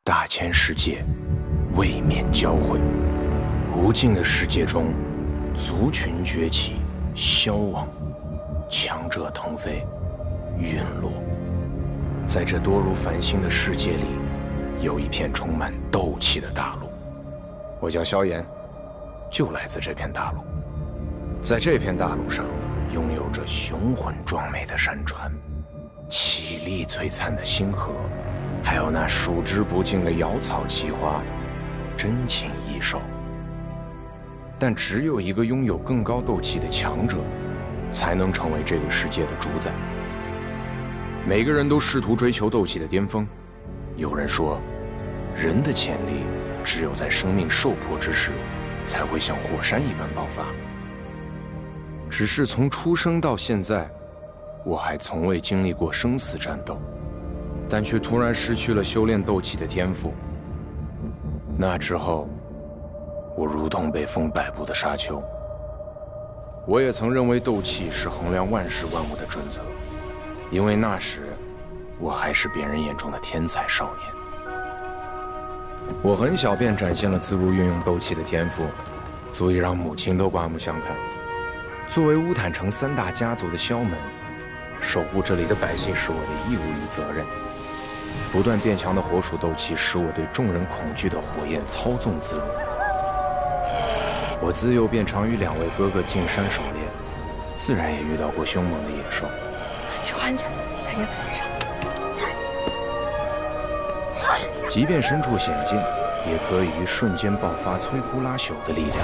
大千世界位面交汇，无尽的世界中，族群崛起，消亡，强者腾飞，陨落。在这多如繁星的世界里，有一片充满斗气的大陆。我叫萧炎，就来自这片大陆。在这片大陆上，拥有着雄浑壮美的山川，绮丽璀璨的星河，还有那数之不尽的瑶草奇花，珍禽异兽。但只有一个拥有更高斗气的强者，才能成为这个世界的主宰。每个人都试图追求斗气的巅峰。有人说，人的潜力只有在生命受迫之时，才会像火山一般爆发。只是从出生到现在，我还从未经历过生死战斗，但却突然失去了修炼斗气的天赋。那之后，我如同被风摆布的沙丘。我也曾认为斗气是衡量万事万物的准则，因为那时我还是别人眼中的天才少年。我很小便展现了自如运用斗气的天赋，足以让母亲都刮目相看。作为乌坦城3大家族的萧门，守护这里的百姓是我的义务与责任。不断变强的火属斗气使我对众人恐惧的火焰操纵自如。我自幼便常与2位哥哥进山狩猎，自然也遇到过凶猛的野兽。 注意安全，在叶子线上。 即便身处险境，也可以于瞬间爆发摧枯拉朽的力量。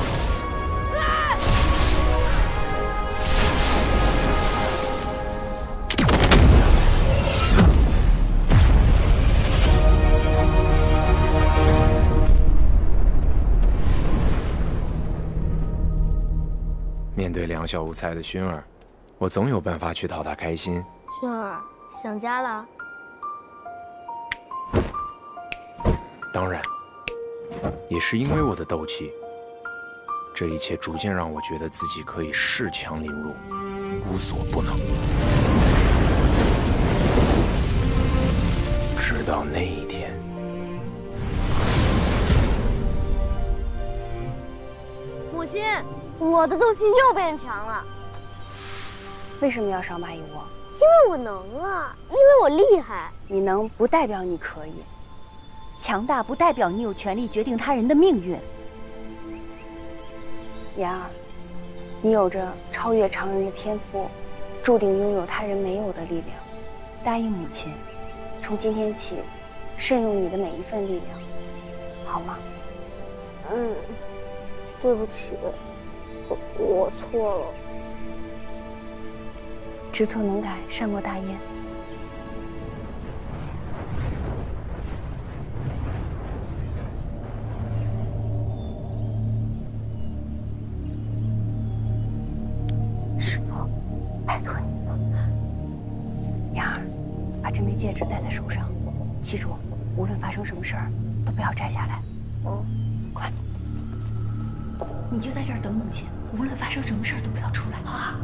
面对两小无猜的薰儿，我总有办法去讨她开心。 薰儿，想家了？ 当然，也是因为我的斗气，这一切逐渐让我觉得自己可以恃强凌弱，无所不能。直到那一天， 母亲，我的斗气又变强了。 为什么要少马一窝？ 因为我能啊，因为我厉害。 你能不代表你可以。强大不代表你有权利决定他人的命运。妍儿，你有着超越常人的天赋，注定拥有他人没有的力量。答应母亲，从今天起，慎用你的每一份力量，好吗？ 对不起，我错了。 知错能改，善莫大焉。师父，拜托你了。妍儿，把这枚戒指戴在手上，记住，无论发生什么事儿，都不要摘下来。快！你就在这儿等母亲，无论发生什么事儿都不要出来。好啊。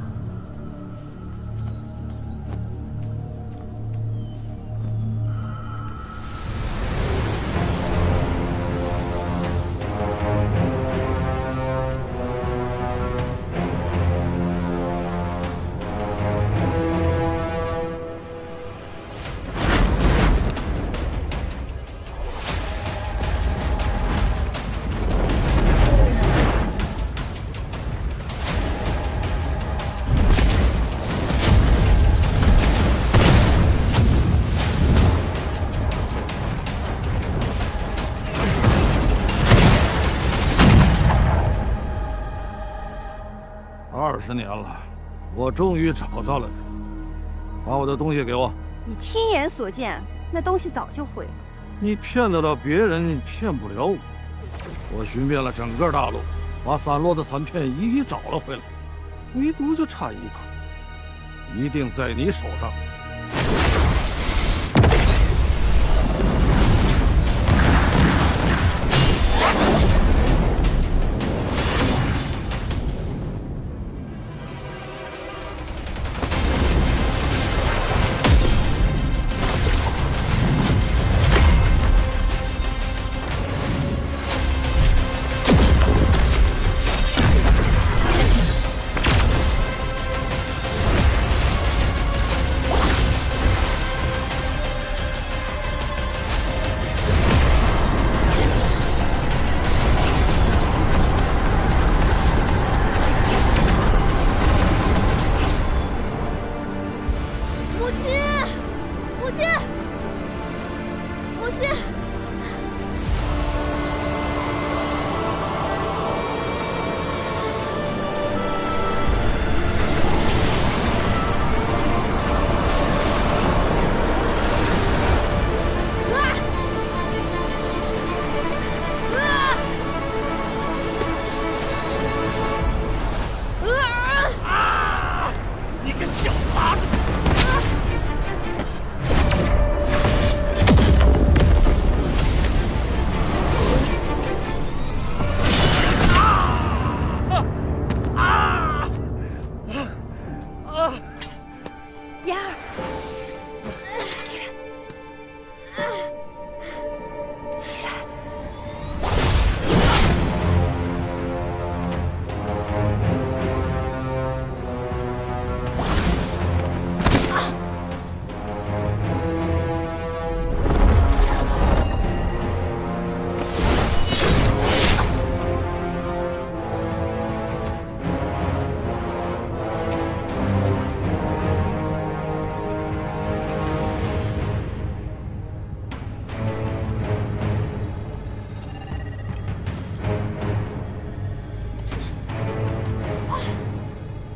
20年了，我终于找到了人。把我的东西给我。 你亲眼所见，那东西早就毁了。 你骗得到别人，你骗不了我。我寻遍了整个大陆，把散落的残片一一找了回来，唯独就差一个，一定在你手上。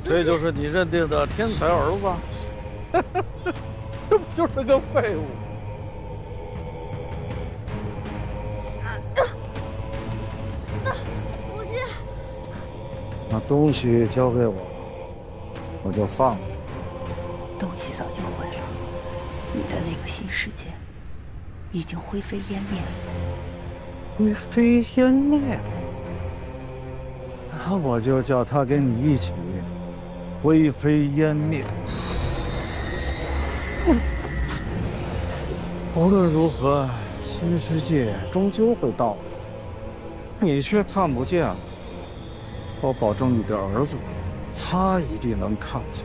这就是你认定的天才儿子？这不就是个废物？ 母亲， 把东西交给我，我就放你。 东西早就坏了，你的那个新世界已经灰飞烟灭。 灰飞烟灭？那我就叫他跟你一起灰飞烟灭。无论如何，新世界终究会到来，你却看不见了。我保证你的儿子，他一定能看见。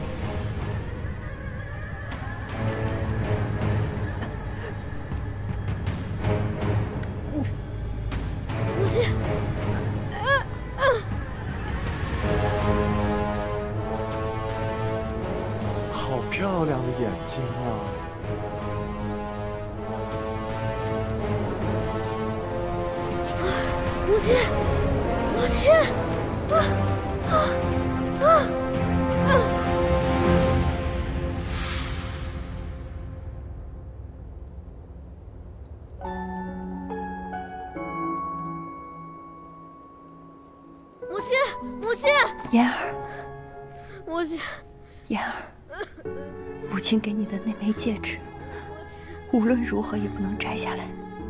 母亲， 好漂亮的眼睛啊！ 母亲，母亲，母亲，母亲， 妍儿， 母亲， 妍儿，母亲给你的那枚戒指，无论如何也不能摘下来，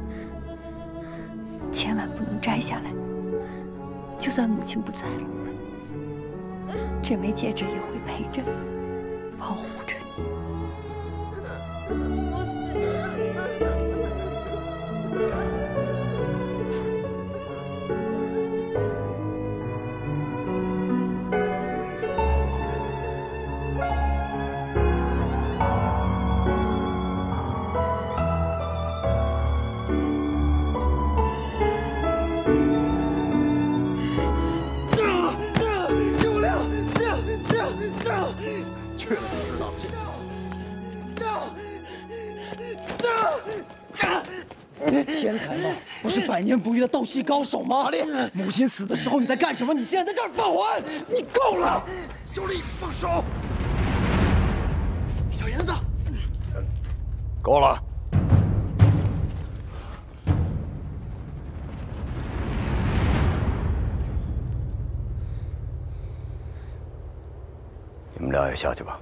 千万不能摘下来。就算母亲不在了，这枚戒指也会陪着你，保护着你。 母亲。 天才吗？不是百年不遇的斗气高手吗？母亲死的时候你在干什么？你现在在这儿放还？你够了！ 小丽，放手！小妍子， 够了！你们俩也下去吧。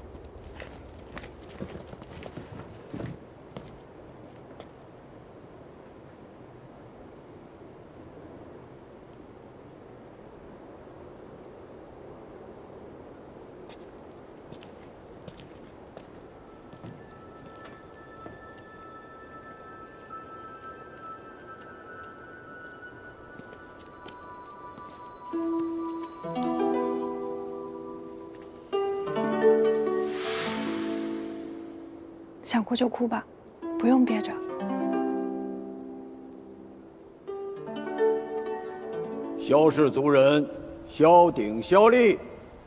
想哭就哭吧，不用憋着。 萧氏族人，萧鼎、萧立。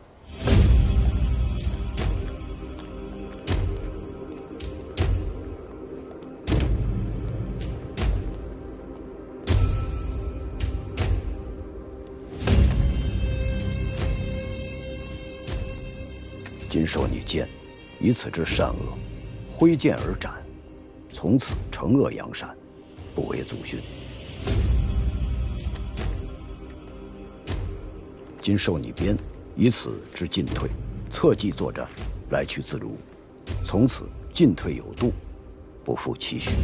今受你剑，以此之善恶，挥剑而斩，从此惩恶扬善，不为祖训。今受你鞭，以此之进退，策骑作战，来去自如，从此进退有度，不负期许。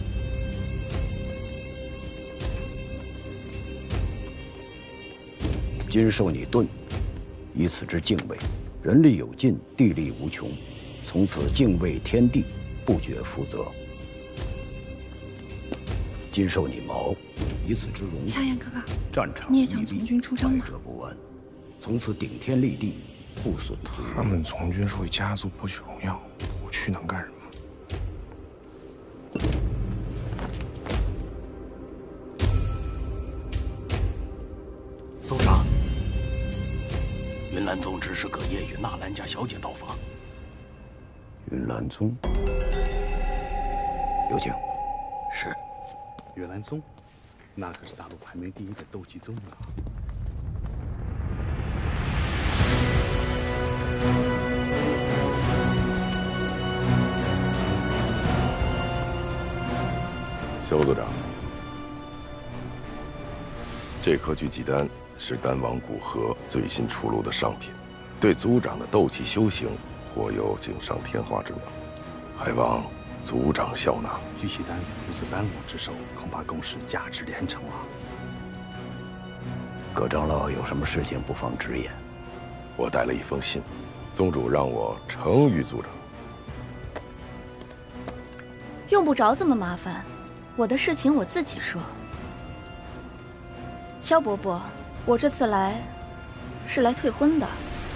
今受你盾，以此之敬畏，人力有尽，地力无穷，从此敬畏天地，不觉负责。今受你矛，以此之荣。 萧炎哥哥， 战场你也想从军出征吗？ 百折不弯，从此顶天立地，不损足。 他们从军是为家族博取荣耀，不去能干什么？ 首长，云岚宗指使葛叶与纳兰家小姐到访。云岚宗，有请。是。 云岚宗，那可是大陆排名第1的斗技宗啊！ 萧族长，这颗聚气丹是丹王古河最新出炉的上品，对族长的斗气修行颇有锦上添花之妙，还望族长笑纳。 聚气丹不自丹王之手，恐怕更是价值连城啊！ 葛长老有什么事情不妨直言。 我带了一封信，宗主让我呈于族长。 用不着这么麻烦，我的事情我自己说。萧伯伯，我这次来是来退婚的。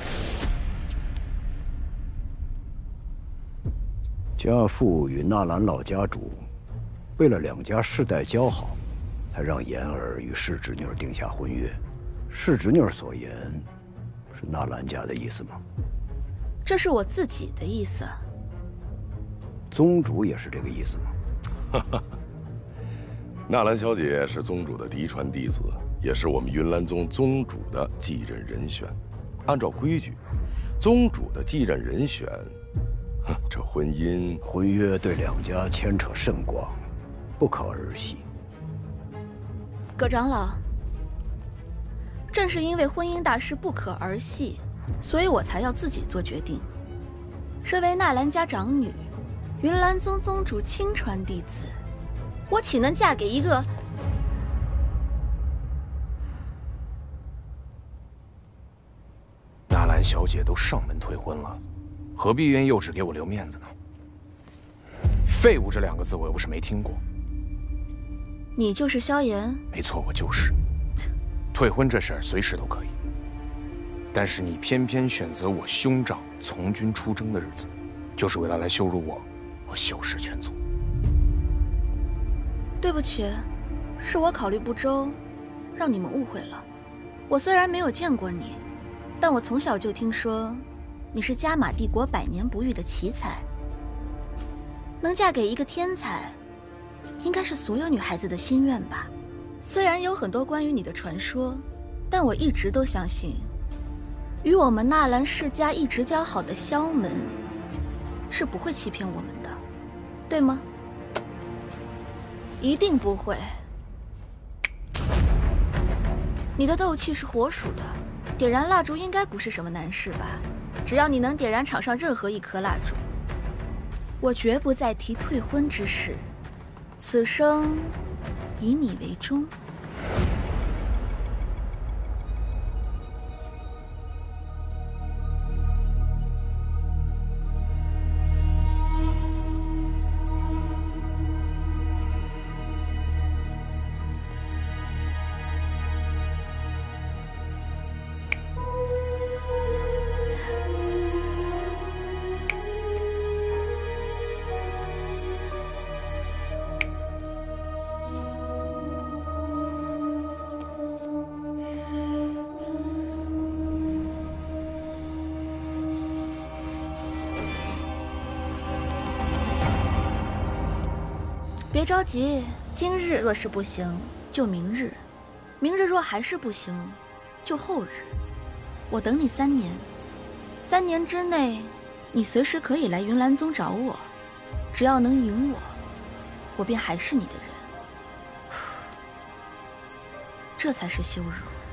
家父与纳兰老家主为了两家世代交好，才让言儿与世侄女定下婚约。世侄女所言，是纳兰家的意思吗？ 这是我自己的意思。 宗主也是这个意思吗？ 哈哈，纳兰小姐是宗主的嫡传弟子，也是我们云岚宗宗主的继任人选。按照规矩，宗主的继任人选，这婚约对两家牵扯甚广，不可儿戏。 葛长老，正是因为婚姻大事不可儿戏，所以我才要自己做决定。身为纳兰家长女，云岚宗宗主亲传弟子，我岂能嫁给一个…… 纳兰小姐都上门退婚了，何必愿又只给我留面子呢？废物这两个字我又不是没听过。 你就是萧炎？ 没错，我就是。退婚这事儿随时都可以，但是你偏偏选择我兄长从军出征的日子，就是为了来羞辱我和萧氏全族。 对不起，是我考虑不周，让你们误会了。我虽然没有见过你，但我从小就听说你是加玛帝国100年不遇的奇才，能嫁给一个天才，应该是所有女孩子的心愿吧。虽然有很多关于你的传说，但我一直都相信，与我们纳兰世家一直交好的萧门是不会欺骗我们的，对吗？一定不会。你的斗气是火属的，点燃蜡烛应该不是什么难事吧？只要你能点燃场上任何一颗蜡烛，我绝不再提退婚之事。此生以你为终。别着急，今日若是不行，就明日；明日若还是不行，就后日。我等你3年，3年之内，你随时可以来云岚宗找我，只要能赢我，我便还是你的人。这才是羞辱。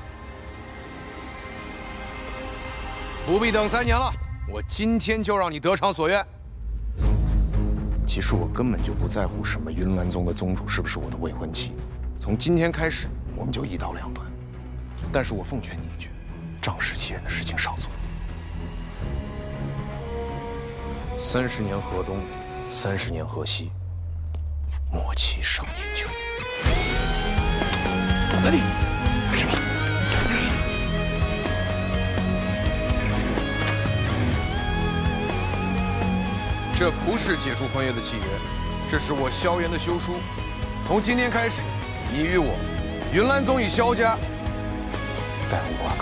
不必等3年了，我今天就让你得偿所愿。其实我根本就不在乎什么云岚宗的宗主是不是我的未婚妻，从今天开始我们就一刀两断。但是我奉劝你一句，仗势欺人的事情少做。30年河东，30年河西，莫欺少年穷。 三弟，开始吧。 这不是解除婚约的契约，这是我萧炎的休书。从今天开始，你与我，云岚宗与萧家再无瓜葛。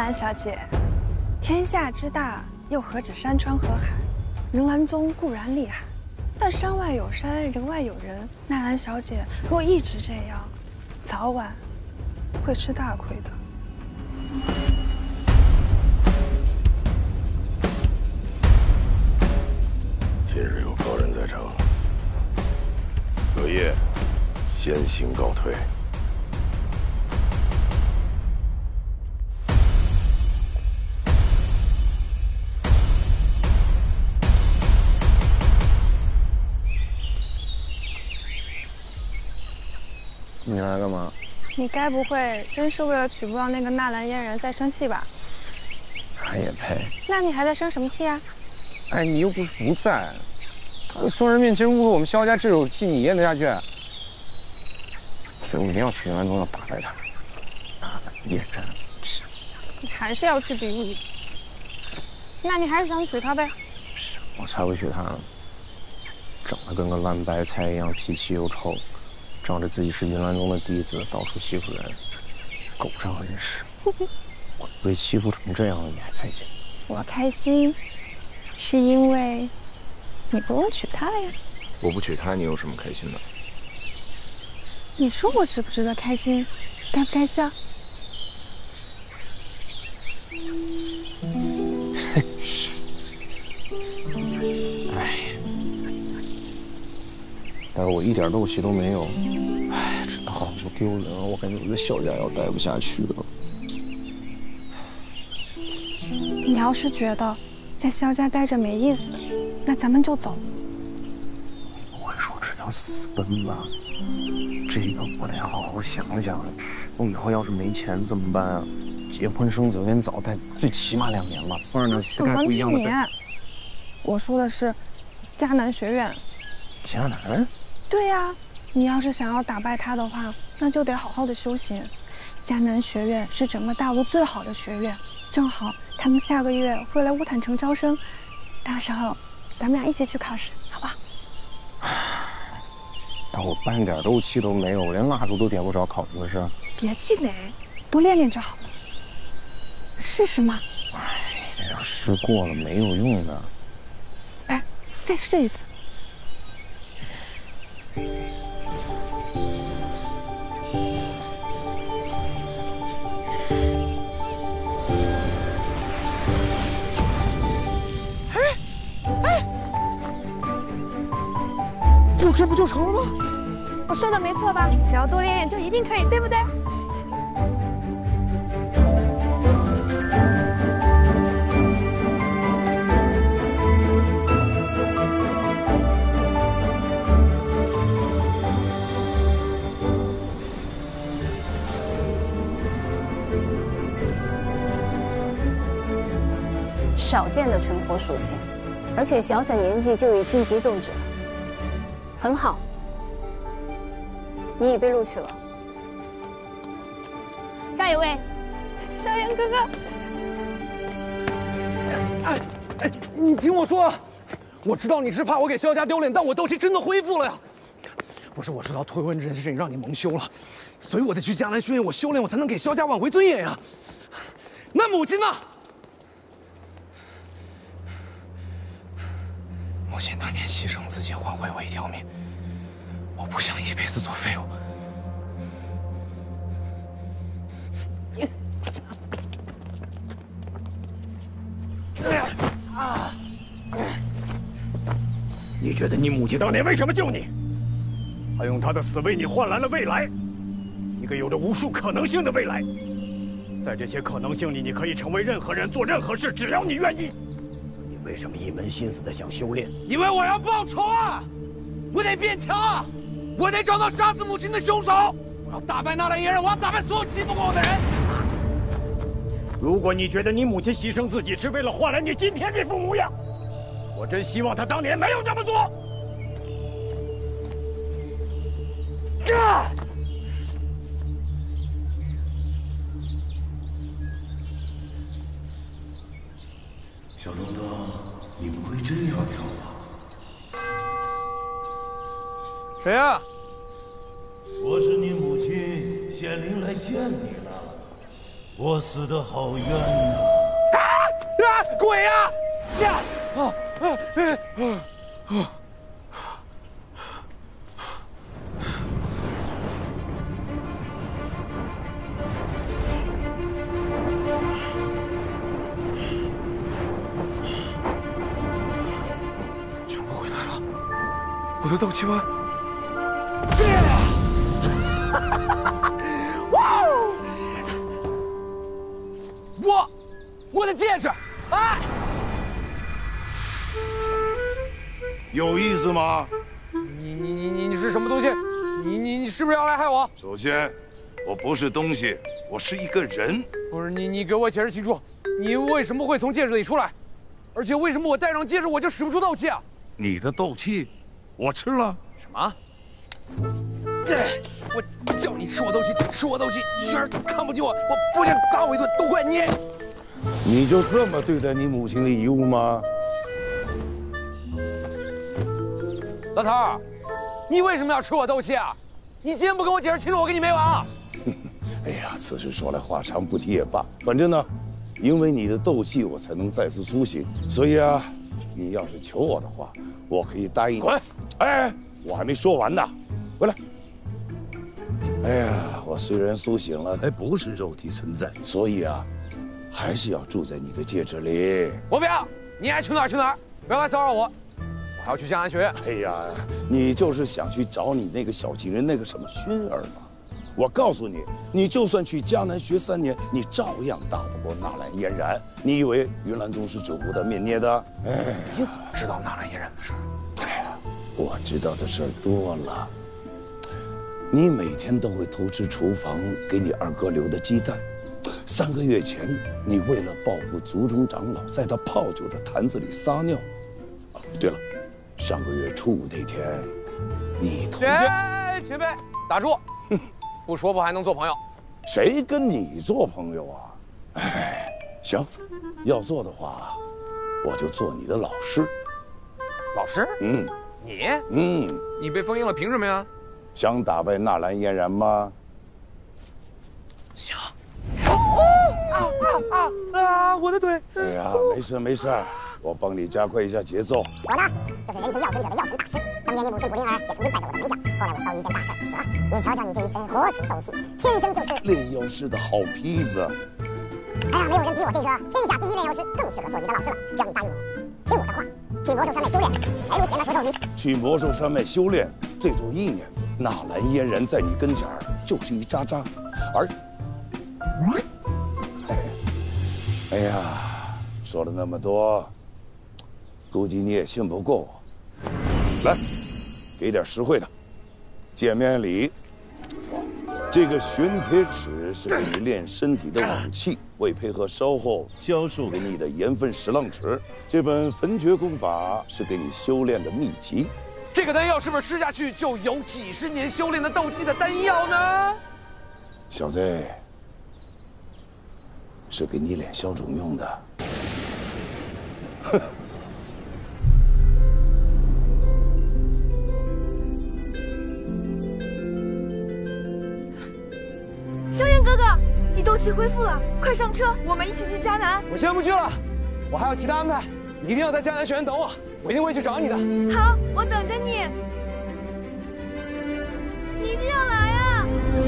兰小姐，天下之大，又何止山川河海？人兰宗固然厉害，但山外有山，人外有人。纳兰小姐若一直这样，早晚会吃大亏的。 今日有高人在场，隔夜先行告退。 你来干嘛？ 你该不会真是为了娶不到那个纳兰嫣然在生气吧？ 他也配？ 那你还在生什么气啊？ 哎，你又不是不在，他在所有人面前侮辱我们萧家这种戏，你咽得下去？所以我一定要去云岚宗，要打败他。嫣然，是。 你还是要去比武？那你还是想娶她呗？ 是，我才不娶她呢。长得跟个烂白菜一样，脾气又臭。仗着自己是云岚宗的弟子，到处欺负人，狗仗人势。我被欺负成这样了，你还开心？ 我开心，是因为你不用娶她了呀。 我不娶她，你有什么开心的？ 你说我值不值得开心？该不该笑？ 哎，但是我一点斗气都没有。哎，真的好丢人啊！我感觉我在萧家要待不下去了。 你要是觉得在萧家待着没意思，那咱们就走。 你不会说是要私奔吧？这个我得好好想想。我以后要是没钱怎么办啊？结婚生子有点早，但最起码2年吧。夫人呢，膝盖不一样的。 我说的是迦南学院。 迦南？ 对呀。你要是想要打败他的话，那就得好好的修行。迦南学院是整个大陆最好的学院，正好他们下个月会来乌坦城招生，到时候咱们俩一起去考试，好不好？ 但我半点斗气都没有，我连蜡烛都点不着，考什么试？ 别气馁，多练练就好了。试试嘛。 哎，要试过了没有用的。 哎，再试这一次。这不就成了吗？我说的没错吧？只要多练练，就一定可以，对不对？ 少见的纯火属性，而且小小年纪就已晋级斗者。很好，你已被录取了。下一位， 萧炎哥哥。 哎，你听我说，我知道你是怕我给萧家丢脸，但我斗气真的恢复了呀。不是我知道退婚这件事情让你蒙羞了，所以我得去迦南学院，我修炼，我才能给萧家挽回尊严呀。那母亲呢？ 母亲当年牺牲自己换回我一条命，我不想一辈子做废物。 你觉得你母亲当年为什么救你？她用她的死为你换来了未来，一个有着无数可能性的未来。在这些可能性里，你可以成为任何人，做任何事，只要你愿意。你为什么一门心思的想修炼？ 因为我要报仇啊！我得变强啊！我得找到杀死母亲的凶手！我要打败纳兰嫣然，我要打败所有欺负过我的人！ 如果你觉得你母亲牺牲自己是为了换来你今天这副模样，我真希望她当年没有这么做。 小东东，你不会真要跳吧？ 谁呀？ 我是你母亲，显灵来见你了。 我死得好冤呐！ 鬼呀！呀！全部回来了，我的斗气丸。哇！我的戒指，哎！ 有意思吗？ 你是什么东西？你是不是要来害我？ 首先，我不是东西，我是一个人。 不是你给我解释清楚，你为什么会从戒指里出来？而且为什么我戴上戒指我就使不出斗气啊？ 你的斗气，我吃了。 什么？我叫你吃我斗气，吃我斗气，居然看不起我！我父亲打我一顿，都怪你！ 你就这么对待你母亲的遗物吗？ 老头儿，你为什么要吃我斗气啊？你今天不跟我解释清楚，我跟你没完！ 哎呀，此事说来话长，不提也罢。反正呢，因为你的斗气，我才能再次苏醒。所以啊，你要是求我的话，我可以答应。 滚！ 哎，我还没说完呢，回来。哎呀，我虽然苏醒了，还不是肉体存在，所以啊，还是要住在你的戒指里。 我不要，你爱去哪儿去哪儿，不要来骚扰我。我还要去江南学院。 哎呀，你就是想去找你那个小情人那个什么薰儿嘛。我告诉你，你就算去迦南学3年，你照样打不过纳兰嫣然。你以为云岚宗是纸糊的面捏的？哎， 你怎么知道纳兰嫣然的事儿？ 哎呀，我知道的事儿多了。你每天都会偷吃厨房给你二哥留的鸡蛋。3个月前，你为了报复族中长老，在他泡酒的坛子里撒尿。哦，对了，上个月初5那天，你同样…… 前辈，打住！不说不还能做朋友？ 谁跟你做朋友啊？哎，行，要做的话，我就做你的老师。 老师？你？你被封印了，凭什么呀？ 想打败纳兰嫣然吗？ 想。我的腿！ 哎呀，没事没事，我帮你加快一下节奏。 我呢，就是人形药尊者的药神大师。当年你母亲古灵儿也曾经拜在我的门下，后来我遭遇一件大事死了。你瞧瞧你这一身活水斗气，天生就是炼药师的好坯子。 哎呀，没有人比我这个天下第一炼药师更适合做你的老师了。只要你答应我，听我的话，去魔兽山脉修炼，还有显那舌头你去魔兽山脉修炼，最多1年。纳兰嫣然在你跟前儿就是一渣渣，而……哎呀，说了那么多，估计你也信不过我。来，给点实惠的，见面礼。这个玄铁尺是给你练身体的武器，为配合稍后教授给你的盐分10浪尺。这本焚诀功法是给你修炼的秘籍。 这个丹药是不是吃下去就有几10年修炼的斗技的丹药呢？ 小子，是给你脸消肿用的。哼。 萧炎哥哥，你斗气恢复了，快上车，我们一起去迦南。 我先不去了，我还有其他安排，你一定要在迦南学院等我，我一定会去找你的。 好，我等着你。你一定要来啊！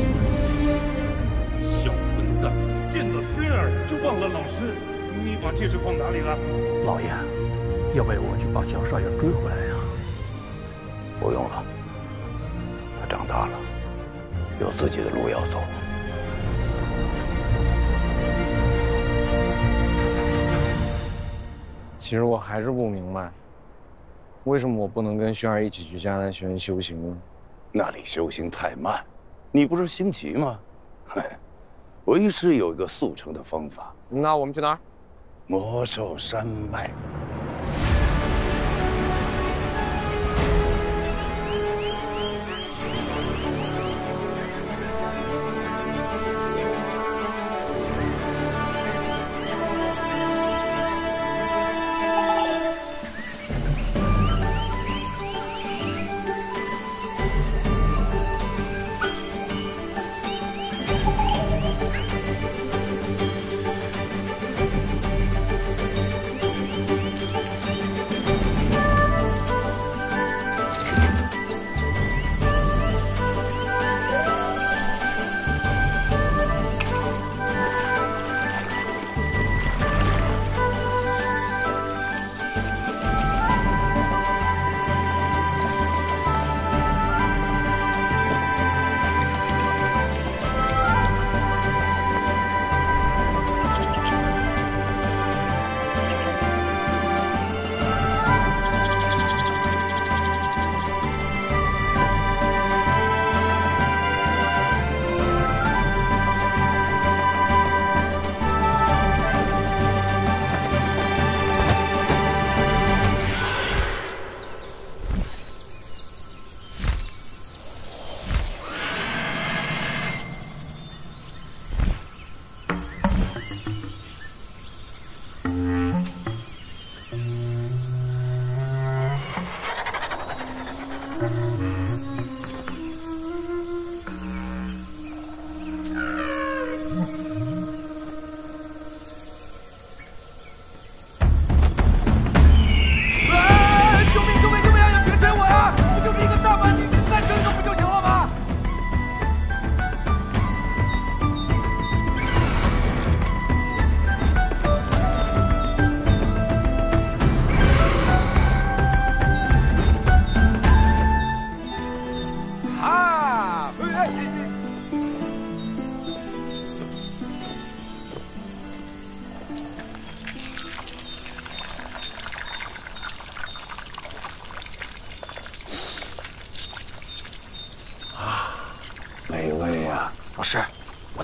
小混蛋，见到轩儿就忘了老师。你把戒指放哪里了？ 老爷，要不要我去把小少爷追回来呀？ 不用了，他长大了，有自己的路要走。 其实我还是不明白，为什么我不能跟轩儿一起去迦南学院修行呢？ 那里修行太慢，你不是心急吗？为师有一个速成的方法。 那我们去哪儿？ 魔兽山脉。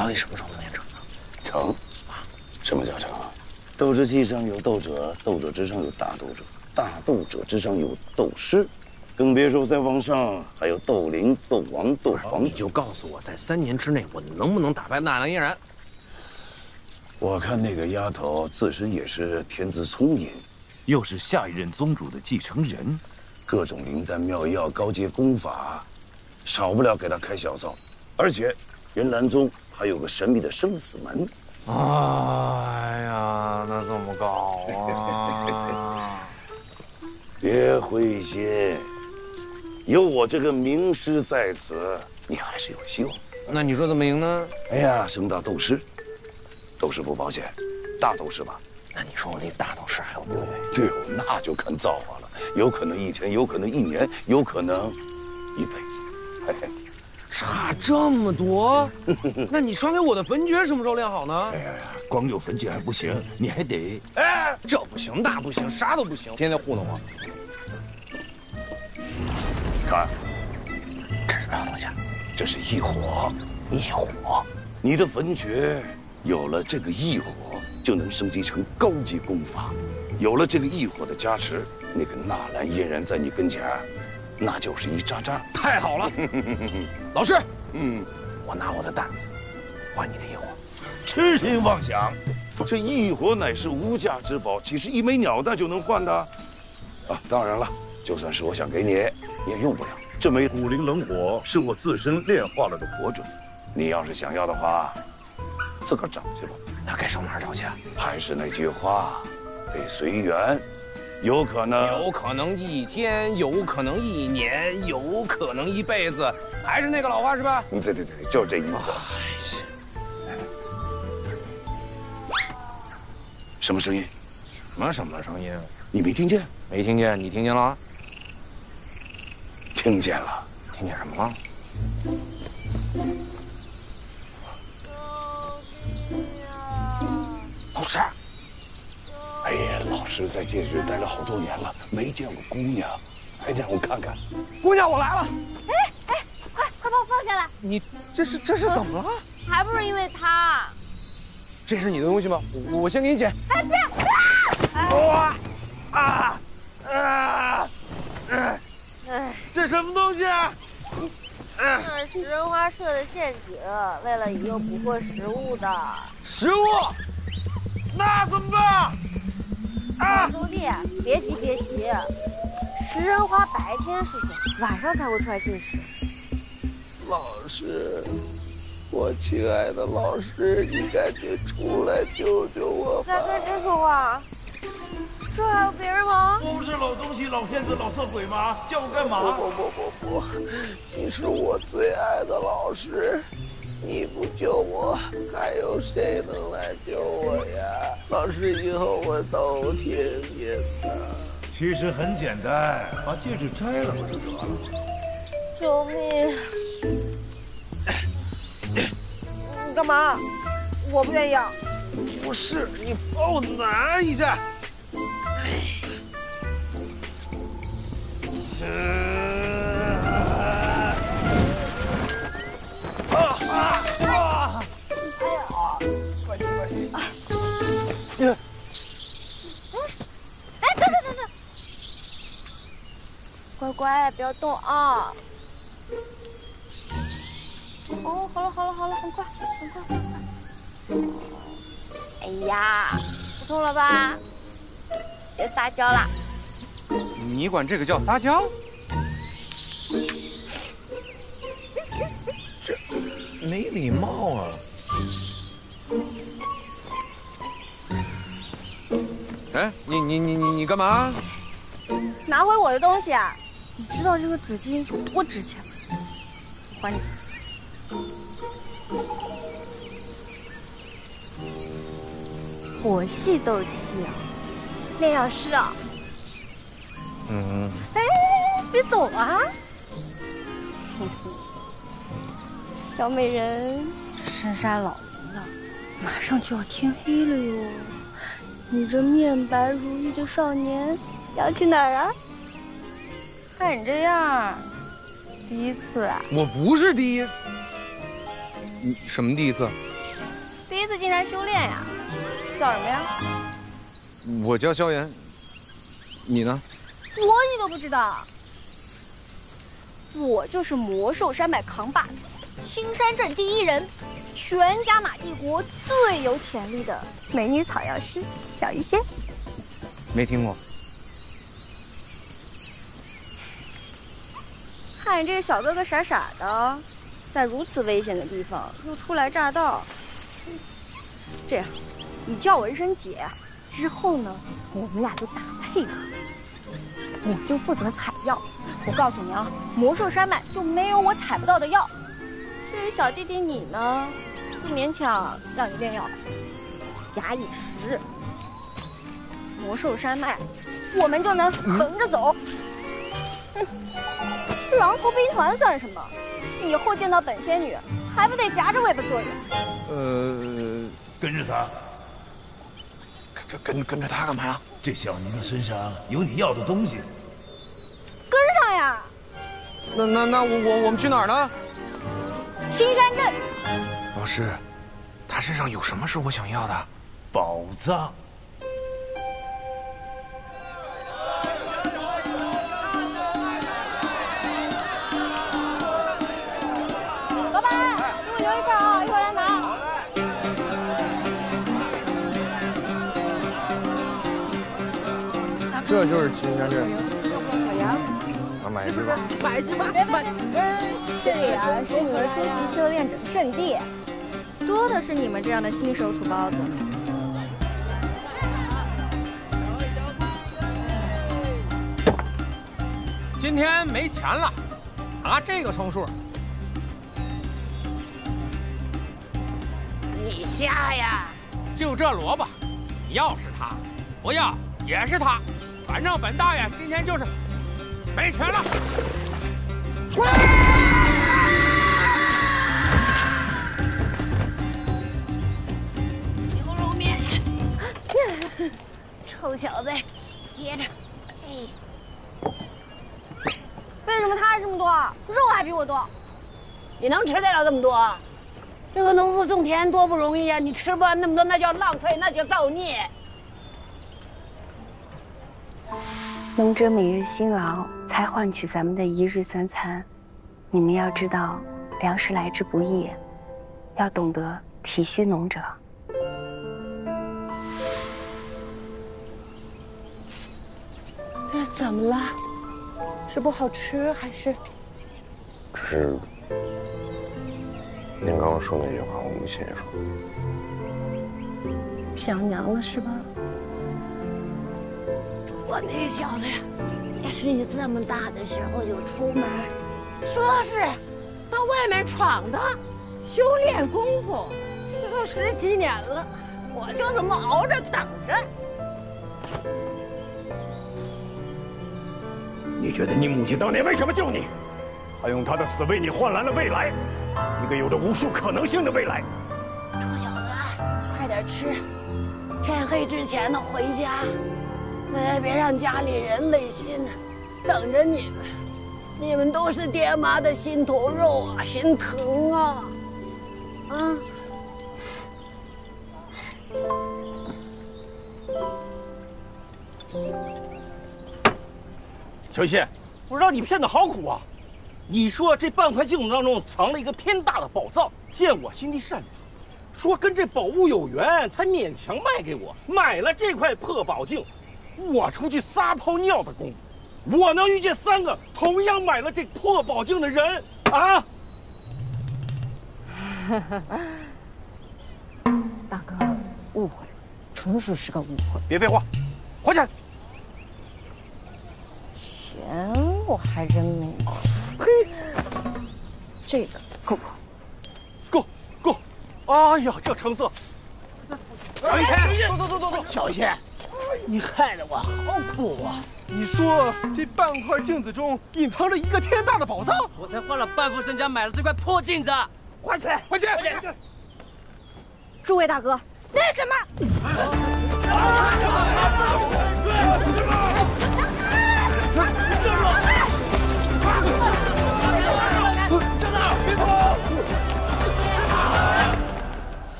到底什么时候能练成呢？ 成？什么叫成啊？斗之气上有斗者，斗者之上有大斗者，大斗者之上有斗师，更别说再往上还有斗灵、斗王、斗皇。 你就告诉我，在3年之内，我能不能打败纳兰嫣然？ 我看那个丫头自身也是天资聪颖， 又是下一任宗主的继承人， 各种灵丹妙药、高阶功法，少不了给她开小灶。而且，云岚宗还有个神秘的生死门。 哎呀，那怎么搞啊？ 别灰心，有我这个名师在此，你还是有希望。 那你说怎么赢呢？ 哎呀，升到斗师，斗士不保险，大斗士吧。 那你说我离大斗士还有多远？ 对哦，那就看造化了，有可能1天，有可能1年，有可能一辈子。嘿嘿。 差这么多？那你传给我的焚诀什么时候练好呢？ 哎呀，光有焚诀还不行，你还得…… 哎，这不行，那不行，啥都不行，天天糊弄我。 看， 这是什么东西？ 这是异火。 异火， 你的焚诀有了这个异火，就能升级成高级功法。有了这个异火的加持，那个纳兰嫣然在你跟前，那就是一渣渣。 太好了，老师，我拿我的蛋换你的异火。 痴心妄想，这异火乃是无价之宝，岂是一枚鸟蛋就能换的？啊，当然了，就算是我想给你，你也用不了。这枚武灵冷火是我自身炼化了的火种， 你要是想要的话，自个儿找去吧。 那该上哪儿找去啊？ 还是那句话，得随缘。有可能 1天，有可能1年，有可能一辈子，还是那个老话是吧？ 对，就是这意思。什么声音？ 什么声音？ 你没听见？ 没听见，你听见了？ 听见了。 听见什么了？老师。 哎呀，老师在戒指待了好多年了，没见过姑娘，还让我看看。 姑娘，我来了！ 哎，快把我放下来！ 你这是怎么了？ 还不是因为他。 这是你的东西吗？我先给你捡。 哎，别！ 这什么东西啊？ 那是食人花设的陷阱，为了引诱捕获食物的。 食物？那怎么办？ 小兄弟，别急，食人花白天是水，晚上才会出来进食。 老师，我亲爱的老师，你赶紧出来救救我吧！ 在跟谁说话？这还有别人吗？ 我不是老东西、老骗子、老色鬼吗？叫我干嘛？ 不，你是我最爱的老师，你不救我，还有谁能来救我呀？老师，以后我都听你的。 其实很简单，把戒指摘了不就得了？ 救命！你干嘛？我不愿意啊。 不是，你帮我拿一下。 快等！乖乖，不要动啊！哦，好了，很快。哎呀，不痛了吧？别撒娇啦！ 你管这个叫撒娇？这没礼貌啊！哎，你干嘛？ 拿回我的东西啊！你知道这个紫金有多值钱吗？我还你。火系斗气啊，炼药师啊。哎，别走啊！小美人，这深山老林的，马上就要天黑了哟。你这面白如玉的少年要去哪儿啊？看你这样，第一次啊？ 我不是第一。你什么第一次？ 竟然修炼呀？叫什么呀？ 我叫萧炎，你呢？ 你都不知道？我就是魔兽山脉扛把子，青山镇第一人，全加玛帝国最有潜力的美女草药师小鱼仙。 没听过。 看你这个小哥哥傻傻的，在如此危险的地方又初来乍到。这样，你叫我一声姐，之后呢，我们俩就打配合。我就负责采药。我告诉你啊，魔兽山脉就没有我采不到的药。至于小弟弟你呢，就勉强让你炼药吧。假以时日，魔兽山脉我们就能横着走。狼头兵团算什么？以后见到本仙女，还不得夹着尾巴做人？ 跟着他。 跟着他干嘛呀？ 这小妮子身上有你要的东西。 跟上呀！ 那我们去哪儿呢？ 青山镇。 老师，他身上有什么是我想要的？ 宝藏。 老板，给我留一份啊，一会儿来拿。 这就是青山镇。 小杨， 买一只吧。 买一只吧，买。这里啊是你们初级修炼者的圣地，多的是你们这样的新手土包子。 今天没钱了，拿这个充数。 你瞎呀！ 就这萝卜，要是他，不要也是他，反正本大爷今天就是没钱了。滚！ 牛肉面，臭小子，接着， 为什么他这么多，肉还比我多？ 你能吃得了这么多？这个农夫种田多不容易啊！你吃不完那么多，那叫浪费，那叫造孽。 农者每日辛劳，才换取咱们的一日三餐。你们要知道，粮食来之不易，要懂得体恤农者。 这怎么了？是不好吃还是？ 只是您刚刚说那句话，我母亲也说。 想娘了是吧？我那小子呀，也是你这么大的时候就出门，说是到外面闯荡，修炼功夫，这都10几年了，我就这么熬着等着。 你觉得你母亲当年为什么救你？她用她的死为你换来了未来，一个有着无数可能性的未来。 臭小子，快点吃，天黑之前呢回家，别让家里人累心，等着你呢。你们都是爹妈的心头肉啊，心疼啊！啊！ 小仙，我让你骗得好苦啊！你说这半块镜子当中藏了一个天大的宝藏，见我心地善良，说跟这宝物有缘，才勉强卖给我。买了这块破宝镜，我出去撒泡尿的功夫，我能遇见3个同样买了这破宝镜的人啊！ 大哥，误会了，纯属是个误会。 别废话，还钱！ 钱我还真没有。嘿，这个够不够？够！哎呀，这成色！ 小一天， 走！ 小一天，你害得我好苦啊！你说这半块镜子中隐藏着一个天大的宝藏， 我才花了半副身家买了这块破镜子， 还钱！还钱！ 诸位大哥，那什么？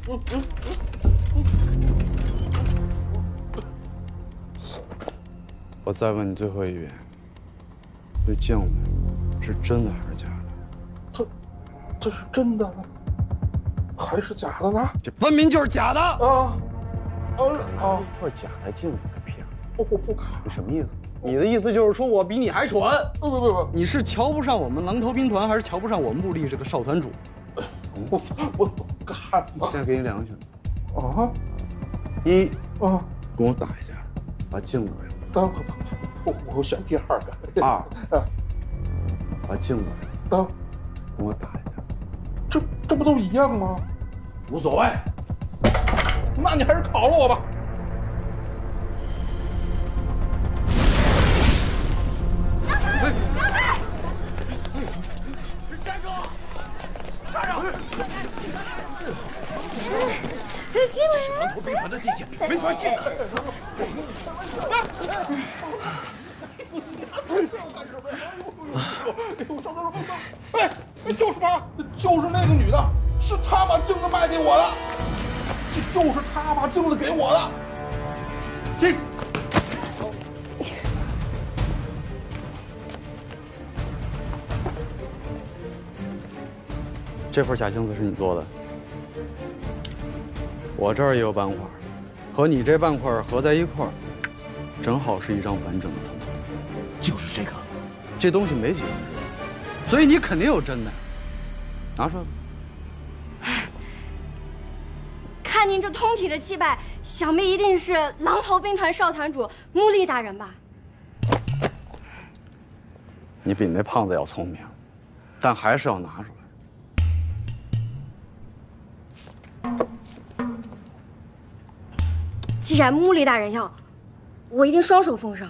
我再问你最后一遍，这镜子是真的还是假的？ 这是真的，还是假的呢？ 这分明就是假的啊！ 块假的镜子来骗我不看。 你什么意思？你的意思就是说我比你还蠢？ 不， 你是瞧不上我们狼头兵团，还是瞧不上我们穆力这个少团主？ 我不干。 现在给你两个选择啊， 一跟我打一架，把镜子给我。 我选第二个。 二，把镜子跟我打一架。 这不都一样吗？ 无所谓。 那你还是考了我吧。 站住！站住！ 这是狼头兵团的地界，没法进的。 哎，就是他，就是那个女的，是她把镜子卖给我的，就是她把镜子给我的。进。 这份假镜子是你做的，我这儿也有半块，和你这半块合在一块儿，正好是一张完整的层次。 就是这个， 这东西没几个人知道，所以你肯定有真的，拿出来吧。 看您这通体的气派，想必一定是狼头兵团少团主穆力大人吧？ 你比那胖子要聪明，但还是要拿出来。 既然穆力大人要，我一定双手奉上。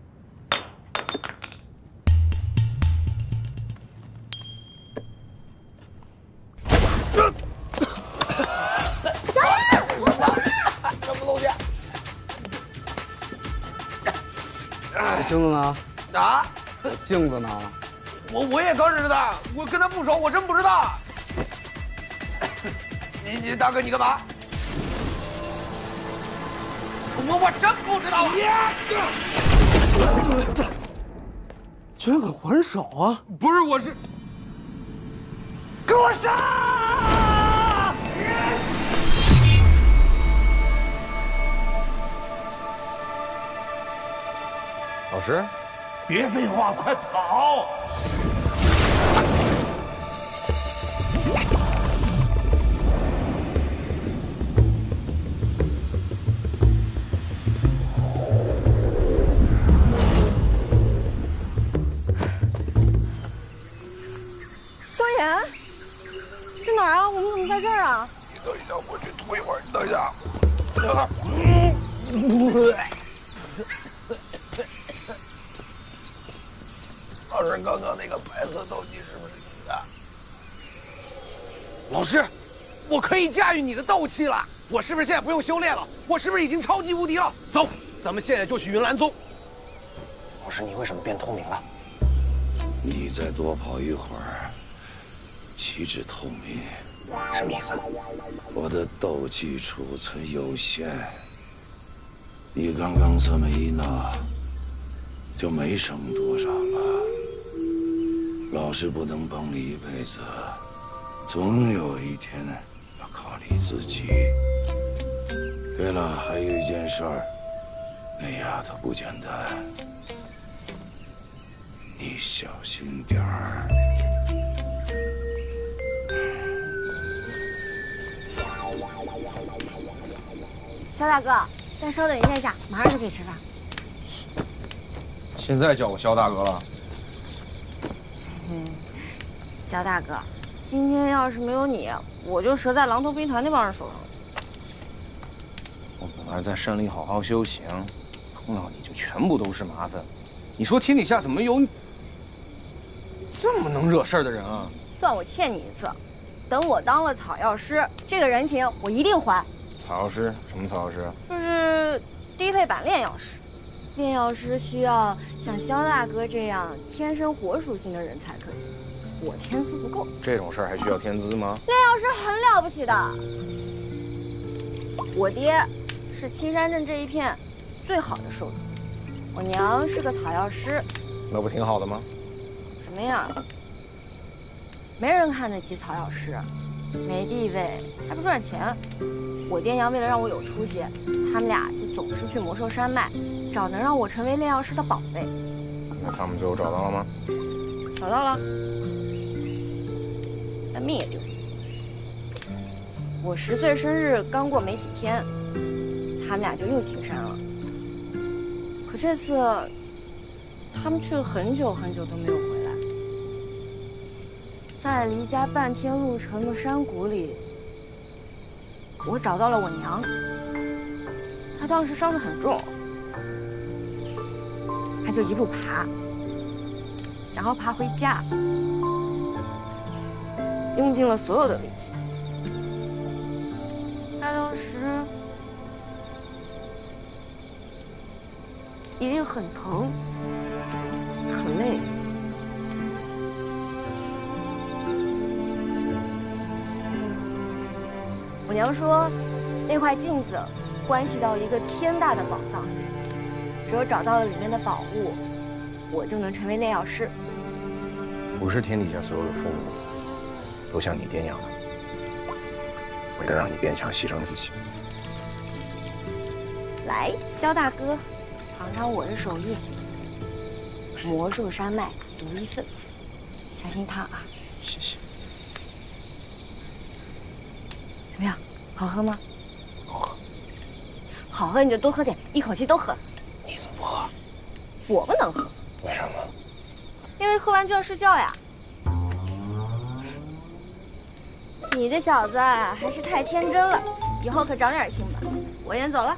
小燕，什么东西？ 镜子呢？ 啊？ 镜子呢？ 我也刚认识他，我跟他不熟，我真不知道。你大哥，你干嘛？我真不知道啊！ 居然敢还手啊！ 不是，我是，给我杀！ 老师， 别废话，快跑！ 萧炎，这哪儿啊？我们怎么在这儿啊？ 你等一下，我去吐一会儿。你等一下。老师，刚刚那个白色斗技是不是你的？ 老师，我可以驾驭你的斗气了。我是不是现在不用修炼了？我是不是已经超级无敌了？走，咱们现在就去云岚宗。 老师，你为什么变透明了？ 你再多跑一会儿，岂止透明？ 什么意思？ 我的斗气储存有限，你刚刚这么一闹，就没剩多少了。老师不能帮你一辈子，总有一天要靠你自己。对了，还有一件事儿，那丫头不简单，你小心点儿。 肖大哥，再稍等一下，马上就可以吃饭。 现在叫我肖大哥了？ 肖大哥，今天要是没有你，我就折在狼头兵团那帮人手上了。 我本来在山里好好修行，碰到你就全部都是麻烦。你说天底下怎么有这么能惹事儿的人啊？ 算我欠你一次，等我当了草药师，这个人情我一定还。 草药师？什么草药师？ 就是低配版炼药师。炼药师需要像肖大哥这样天生火属性的人才可以，我天资不够。 这种事儿还需要天资吗？ 炼药师很了不起的。 我爹是青山镇这一片最好的兽医，我娘是个草药师。 那不挺好的吗？ 什么呀？没人看得起草药师，没地位还不赚钱。我爹娘为了让我有出息，他们俩就总是去魔兽山脉找能让我成为炼药师的宝贝。 那他们最后找到了吗？ 找到了，但命也丢了。我10岁生日刚过没几天，他们俩就又进山了。可这次，他们去了很久很久都没有回来。在离家半天路程的山谷里，我找到了我娘。她当时伤得很重，她就一路爬，想要爬回家，用尽了所有的力气。她当时一定很疼，很累。我娘说，那块镜子关系到一个天大的宝藏，只有找到了里面的宝物，我就能成为炼药师。 不是天底下所有的父母都像你爹娘的，为了让你变强牺牲自己。 来，萧大哥，尝尝我的手艺，魔兽山脉独一份，小心烫啊！ 谢谢。 怎么样，好喝吗？ 好喝。 好喝你就多喝点，一口气都喝。 你怎么不喝？ 我不能喝。 为什么？ 因为喝完就要睡觉呀。你这小子还是太天真了，以后可长点心吧。我先走了。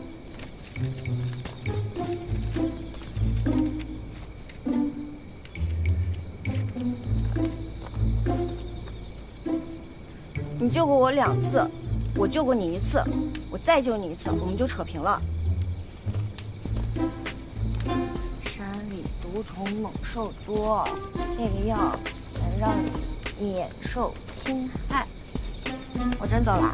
你救过我2次，我救过你1次，我再救你1次，我们就扯平了。山里毒虫猛兽多，这个药能让你免受侵害。我真走了。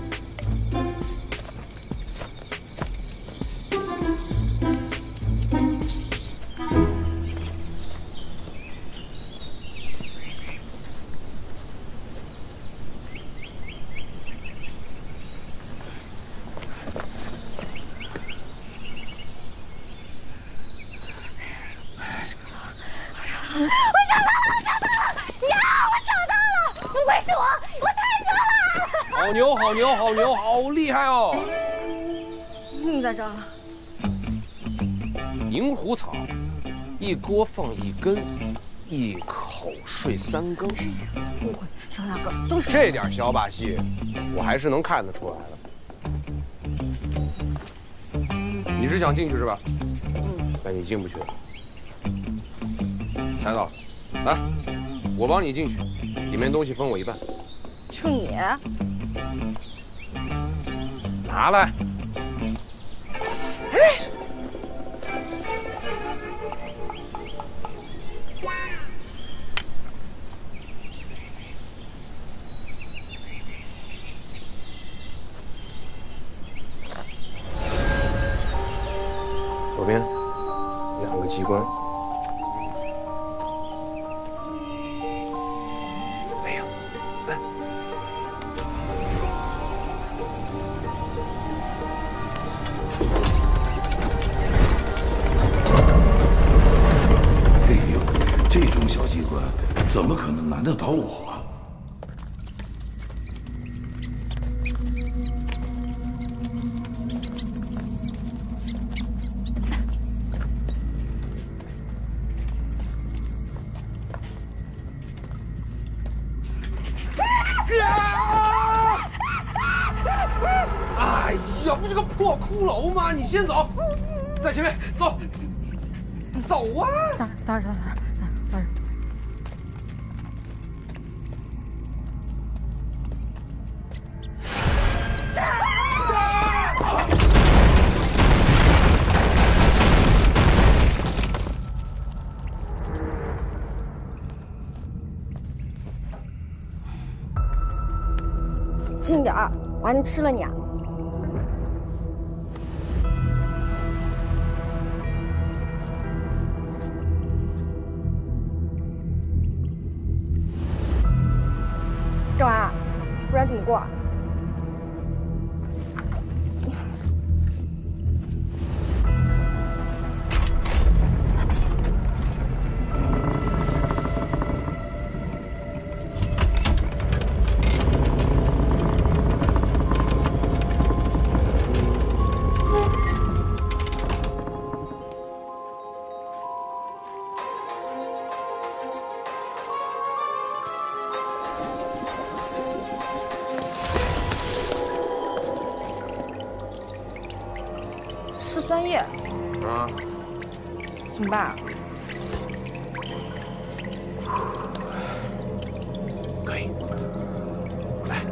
好牛，好牛，好牛，好厉害哦！ 你在这儿。 宁虎草，一锅放1根，一口睡3更。 误会，萧大哥，都是这点小把戏，我还是能看得出来的。你是想进去是吧？那你进不去。猜到了，来，我帮你进去，里面东西分我1半。 就你？ 拿来。左边2个机关。没有，哎。 哎呦，这种小机关怎么可能难得倒我？ 哎呀，不是个破骷髅吗？你先走，在前面走，走啊！ 等会儿。近点儿，我还能吃了你啊！ 不过。是酸叶啊？ 怎么办？ 可以，来。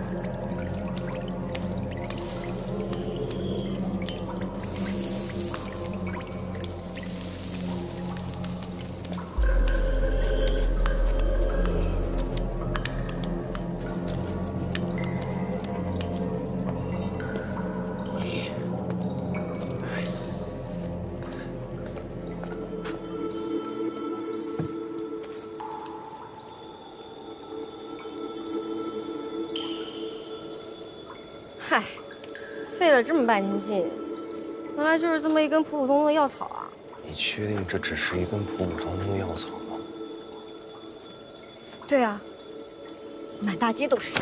嗨，费了这么半天劲，原来就是这么一根普普通通的药草啊！ 你确定这只是一根普普通通的药草吗？ 对啊，满大街都是。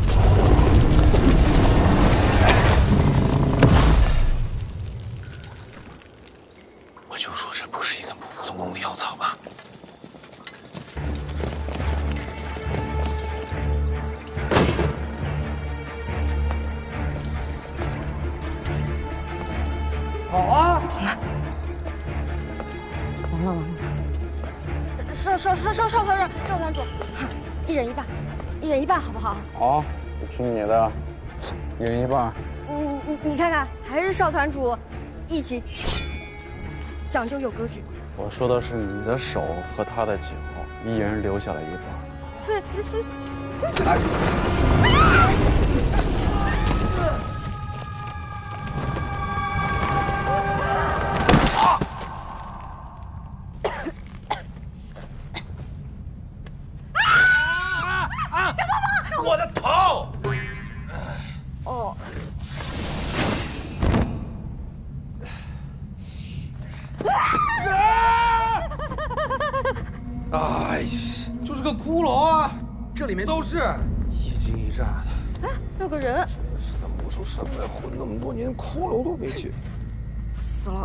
我就说这不是一根普普通通的药草吧。 好啊！ 怎么？完了！少团主，一人一半，一人一半，好不好？ 好，我听你的，一人一半。 你看看，还是少团主义气，讲究有格局。 我说的是你的手和他的脚，一人留下来一半。 对。 我的头！ 哦。 哎呀，就是个骷髅啊！这里面都是一惊一乍的。 哎，有个人。 怎么不说山外混那么多年，骷髅都没见？ 死了。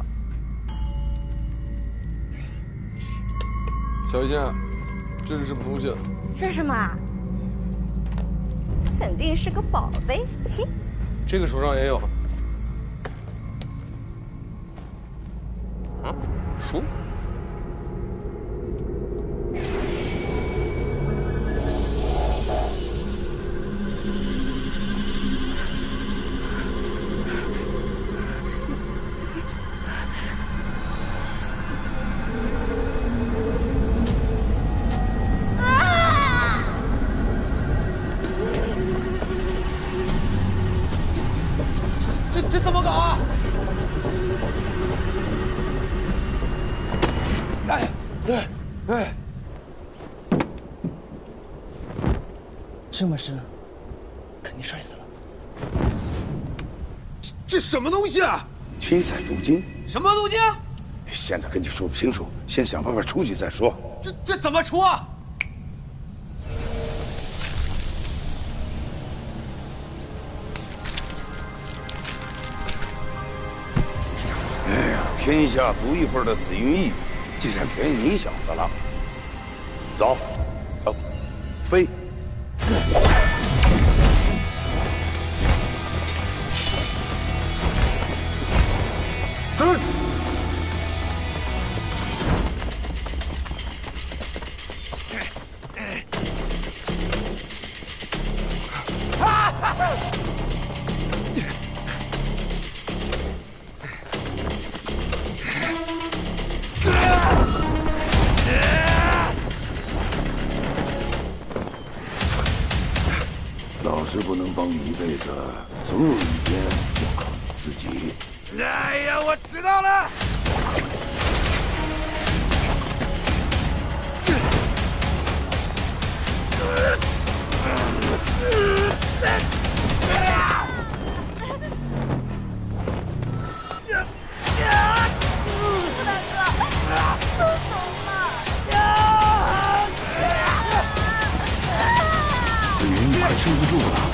小一仙，这是什么东西？ 这是什么？ 肯定是个宝贝，嘿， 这个手上也有。 啊，书。 这怎么搞啊？哎， 这么深，肯定摔死了。 这什么东西啊？ 七彩镀金。 什么镀金？ 现在跟你说不清楚，先想办法出去再说。 这怎么出啊？ 天下独一份的紫云翼，竟然便宜你小子了。走，飞！老师不能帮你一辈子，总有一天要靠你自己。 哎呀，我知道了。 子云快撑不住了。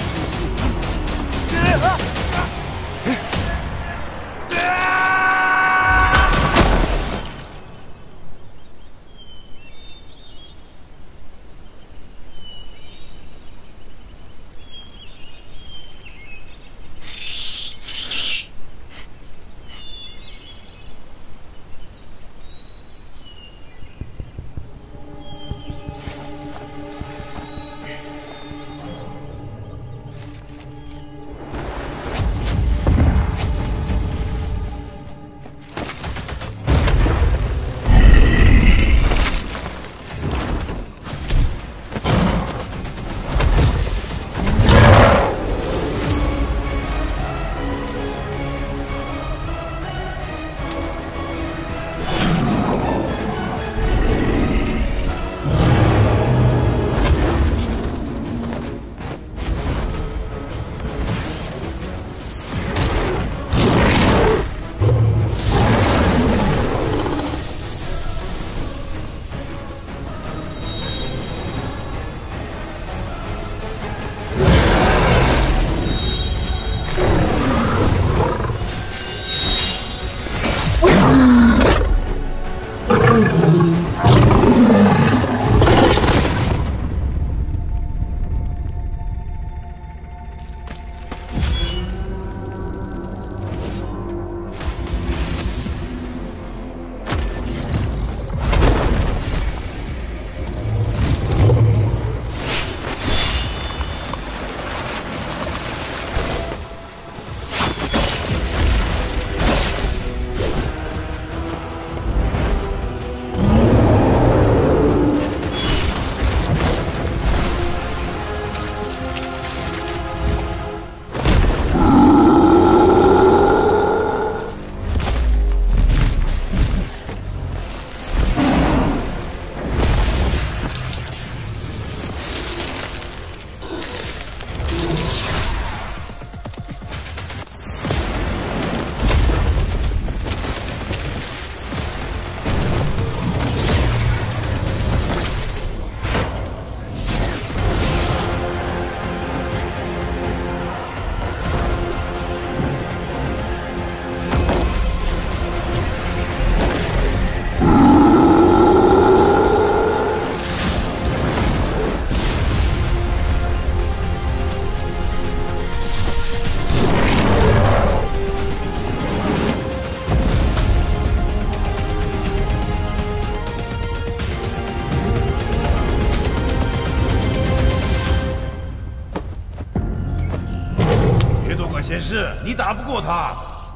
显示你打不过他。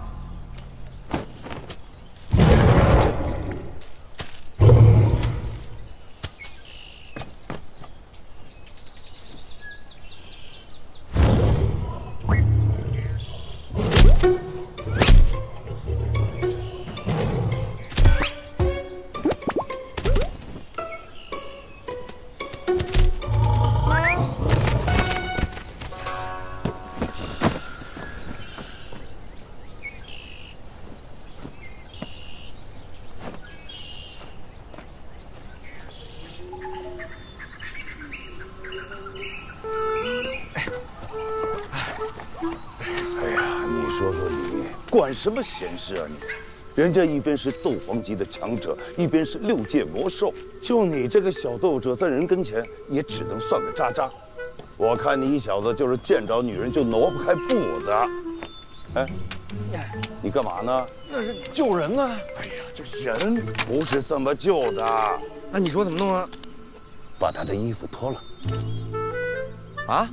管什么闲事啊你！人家一边是斗皇级的强者，一边是6界魔兽，就你这个小斗者，在人跟前也只能算个渣渣。我看你小子就是见着女人就挪不开步子。哎，你干嘛呢？ 那是救人呢。 哎呀，这人不是这么救的。 那你说怎么弄啊？ 把他的衣服脱了。 啊？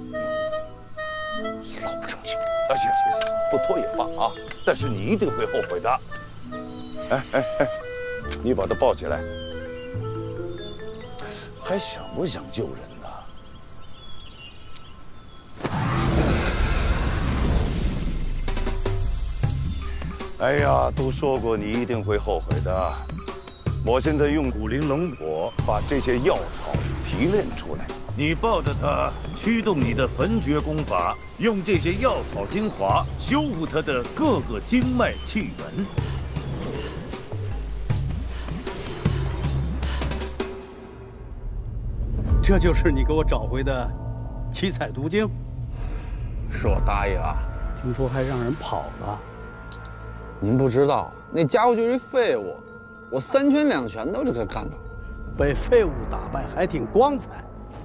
老不正经。行行行，不脱也罢啊，但是你一定会后悔的。哎，你把他抱起来，还想不想救人呢？哎呀，都说过你一定会后悔的。我现在用古灵冷火把这些药草提炼出来，你抱着它驱动你的焚诀功法，用这些药草精华修复他的各个经脉气门。 这就是你给我找回的七彩毒经？ 是我大意了。 听说还让人跑了。 您不知道，那家伙就是一废物，我3拳2拳头就给干倒。 被废物打败还挺光彩。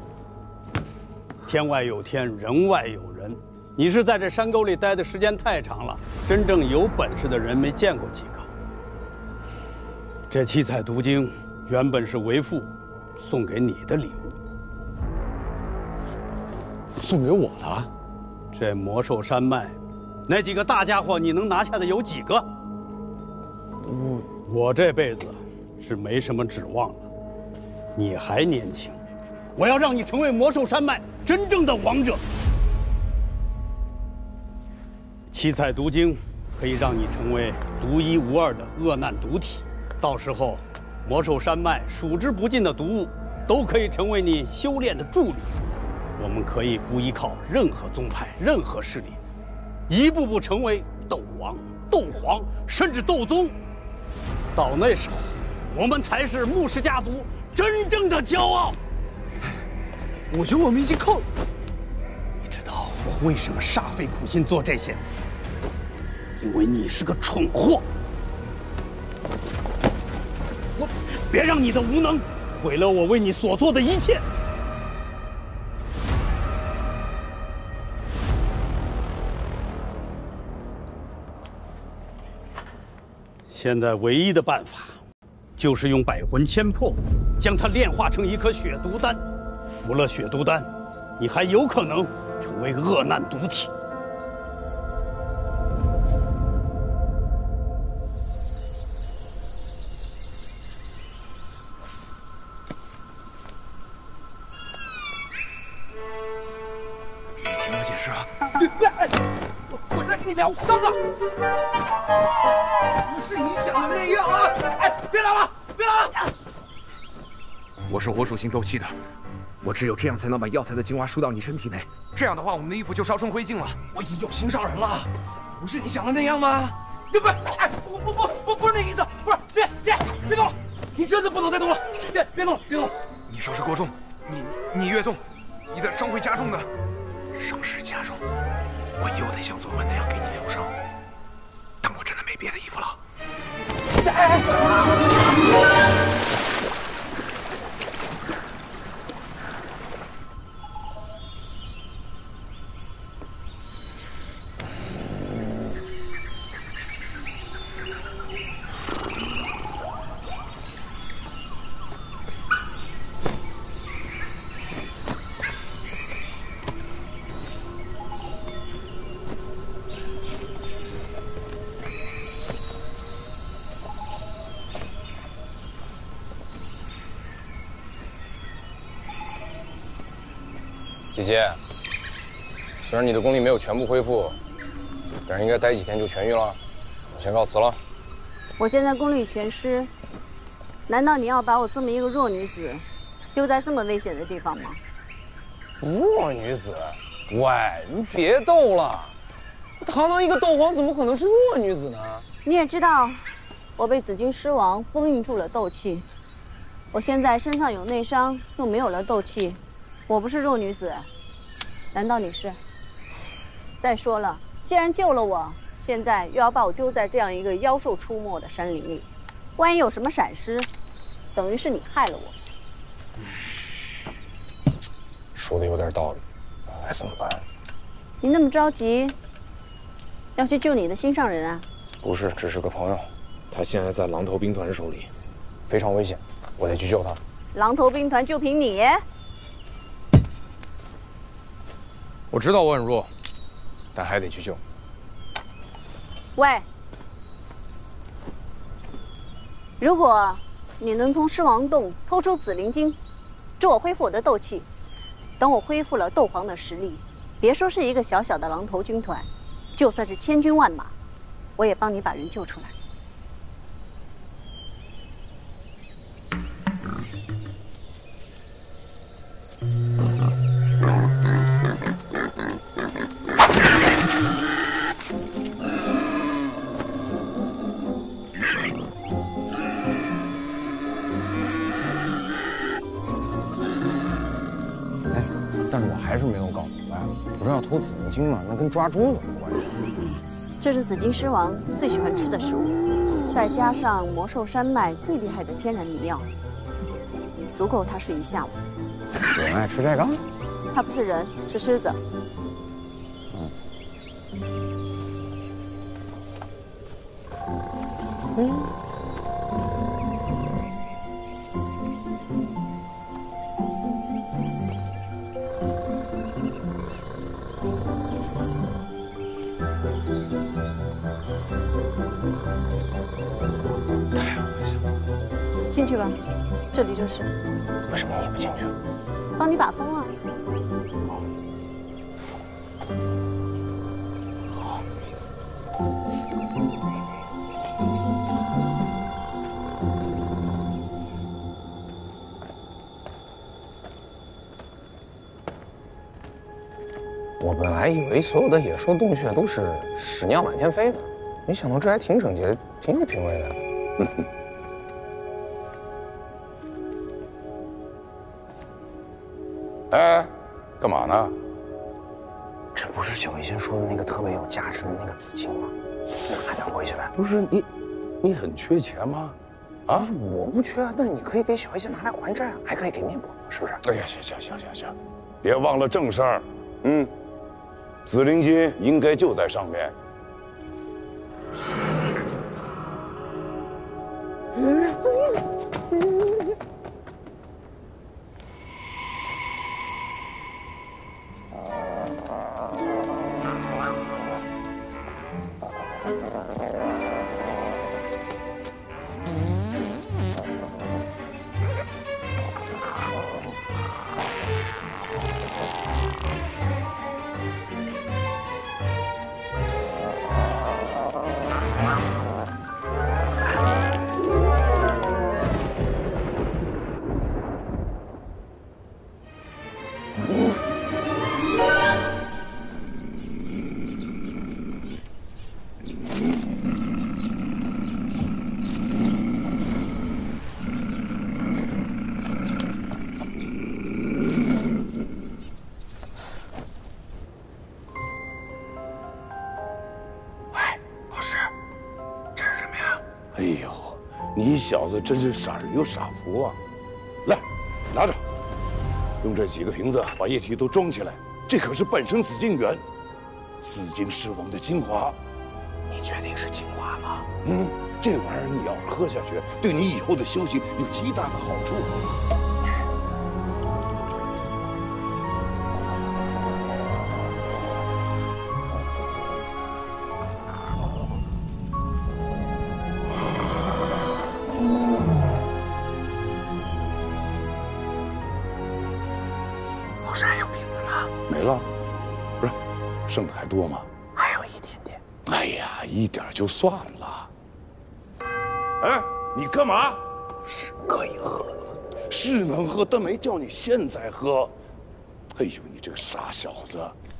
天外有天，人外有人。你是在这山沟里待的时间太长了，真正有本事的人没见过几个。这七彩毒经原本是为父送给你的礼物。 送给我的？ 这魔兽山脉，那几个大家伙你能拿下的有几个？我这辈子是没什么指望了，你还年轻，我要让你成为魔兽山脉真正的王者。七彩毒经可以让你成为独一无二的恶难毒体，到时候魔兽山脉数之不尽的毒物都可以成为你修炼的助力。我们可以不依靠任何宗派、任何势力，一步步成为斗王、斗皇，甚至斗宗。到那时候，我们才是穆氏家族真正的骄傲。我觉得我们已经够了。你知道我为什么煞费苦心做这些？因为你是个蠢货。别让你的无能毁了我为你所做的一切。现在唯一的办法，就是用百魂千魄，将它炼化成一颗血毒丹。服了血毒丹，你还有可能成为恶难毒体。 听我解释啊！ 我在跟你疗伤啊！不是你想的那样啊！哎，别打了，别打了！ 我是火属性斗气的，我只有这样才能把药材的精华输到你身体内。这样的话，我们的衣服就烧成灰烬了。 我已经有心上人了，不是你想的那样吗？这不是，哎，不是那意思，不是，别动了，你真的不能再动了，别动了，别动了。 你伤势过重，你越动，你的伤会加重的。伤势加重，我又得像昨晚那样给你疗伤。但我真的没别的衣服了。 姐姐，虽然你的功力没有全部恢复，但是应该待几天就痊愈了。我先告辞了。 我现在功力全失，难道你要把我这么一个弱女子丢在这么危险的地方吗？ 弱女子？喂，你别逗了，堂堂一个斗皇怎么可能是弱女子呢？ 你也知道，我被紫金狮王封印住了斗气，我现在身上有内伤，又没有了斗气。我不是弱女子，难道你是？再说了，既然救了我，现在又要把我丢在这样一个妖兽出没的山林里，万一有什么闪失，等于是你害了我。 说的有点道理，该怎么办？ 你那么着急，要去救你的心上人啊？ 不是，只是个朋友， 他现在在狼头兵团手里， 非常危险，我得去救他。 狼头兵团就凭你？ 我知道我很弱，但还得去救。 喂，如果你能从狮王洞偷出紫灵晶，助我恢复我的斗气，等我恢复了斗皇的实力，别说是一个小小的狼头军团，就算是千军万马，我也帮你把人救出来。 要投紫金嘛，那跟抓猪有什么关系？ 这是紫金狮王最喜欢吃的食物，再加上魔兽山脉最厉害的天然迷药，足够他睡一下午。 有人爱吃这个？ 他不是人，是狮子。进去吧，这里就是。 为什么你不进去？ 帮你把风啊。 好。我本来以为所有的野兽洞穴都是屎尿满天飞的，没想到这还挺整洁，挺有品味的。 哎，干嘛呢？ 这不是小医仙说的那个特别有价值的那个紫金吗？拿点回去呗。 不是你很缺钱吗？啊？ 不是我不缺，那你可以给小医仙拿来还债啊，还可以给面婆，是不是？ 哎呀，行，别忘了正事儿。紫灵金应该就在上面。你小子真是傻人有傻福啊！来，拿着，用这几个瓶子把液体都装起来。这可是半生紫金源，紫金狮王的精华。 你确定是精华吗？ 这玩意儿你要喝下去，对你以后的修行有极大的好处。 老师还有瓶子吗？ 没了，不是，剩的还多吗？ 还有一点点。 哎呀，一点就算了。哎，你干嘛？ 是可以喝的， 是能喝，但没叫你现在喝。哎呦，你这个傻小子！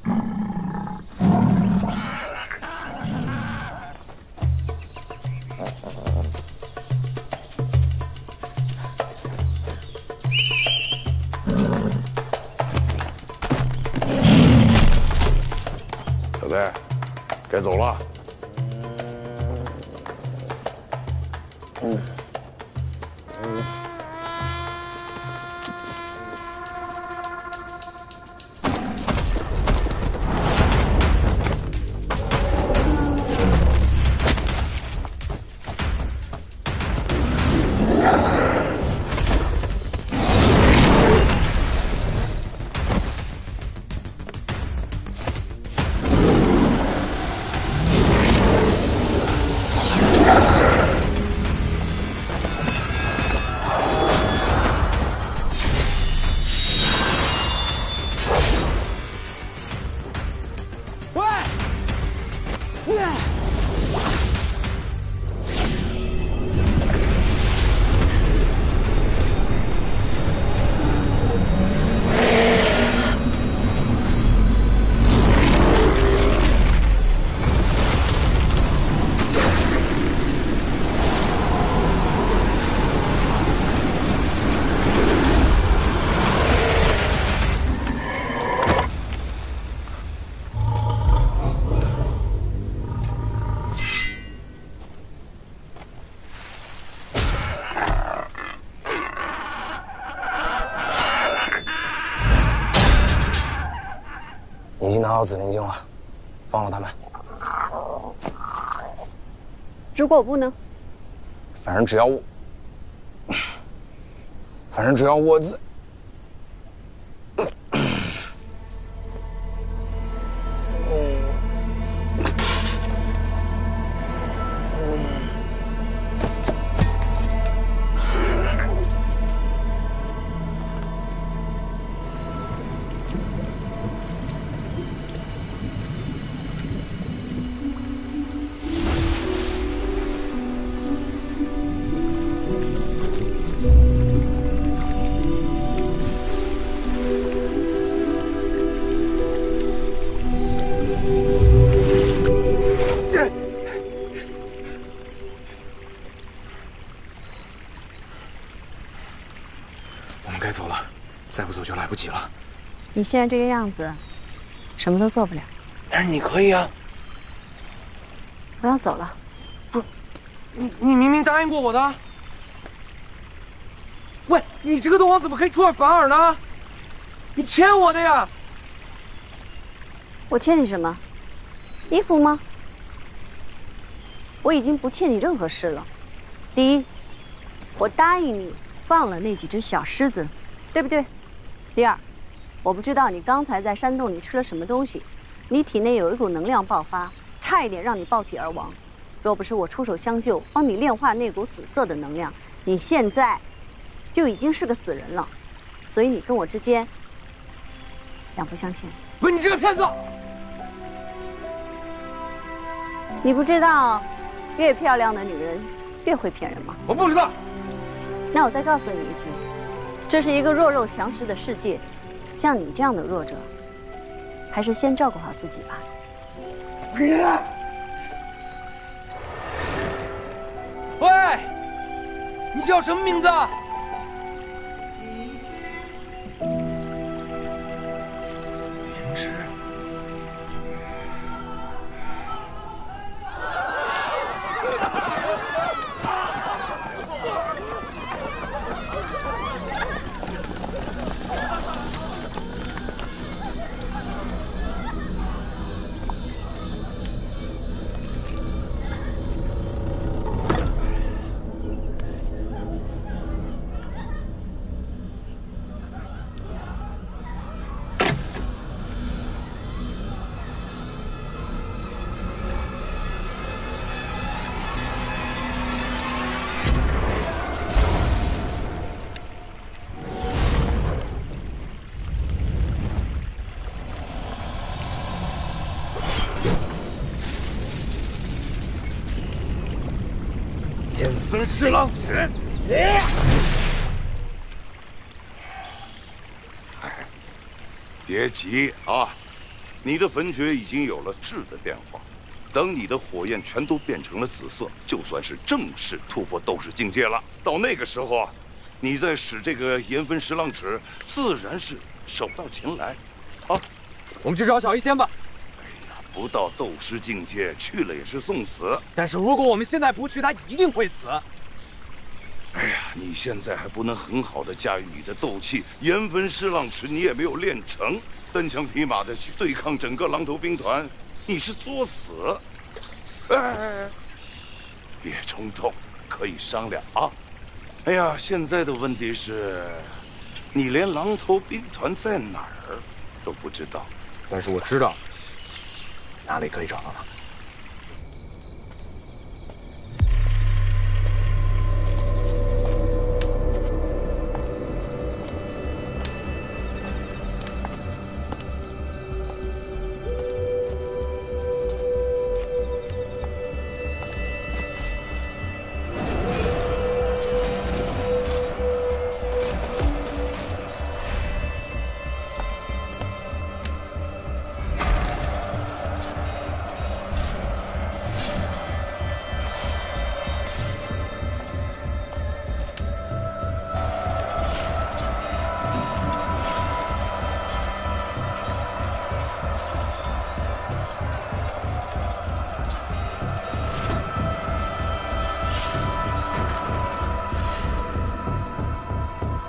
小子，该走了。 到紫灵境了，放了他们。 如果我不呢？ 反正只要我在。 该走了，再不走就来不及了。 你现在这个样子，什么都做不了。 但是你可以啊！ 我要走了。 不，你明明答应过我的。喂，你这个斗皇怎么可以出尔反尔呢？你欠我的呀！ 我欠你什么？衣服吗？我已经不欠你任何事了。第一，我答应你放了那几只小狮子。 对不对？第二，我不知道你刚才在山洞里吃了什么东西，你体内有一股能量爆发，差一点让你爆体而亡。若不是我出手相救，帮你炼化那股紫色的能量，你现在就已经是个死人了。所以你跟我之间两不相欠。 不是你这个骗子！ 你不知道，越漂亮的女人越会骗人吗？ 我不知道。 那我再告诉你一句。 这是一个弱肉强食的世界，像你这样的弱者，还是先照顾好自己吧。 喂，你叫什么名字？灵芝。分尸浪矢！ 别急啊，你的焚诀已经有了质的变化。等你的火焰全都变成了紫色，就算是正式突破斗士境界了。到那个时候啊，你再使这个炎焚石浪尺，自然是手到擒来。啊， 我们去找小医仙吧。 不到斗师境界，去了也是送死。 但是如果我们现在不去，他一定会死。 哎呀，你现在还不能很好的驾驭你的斗气，炎焚石浪尺你也没有练成，单枪匹马的去对抗整个狼头兵团，你是作死。哎，别冲动，可以商量啊。哎呀，现在的问题是，你连狼头兵团在哪儿都不知道。 但是我知道。 哪里可以找到他？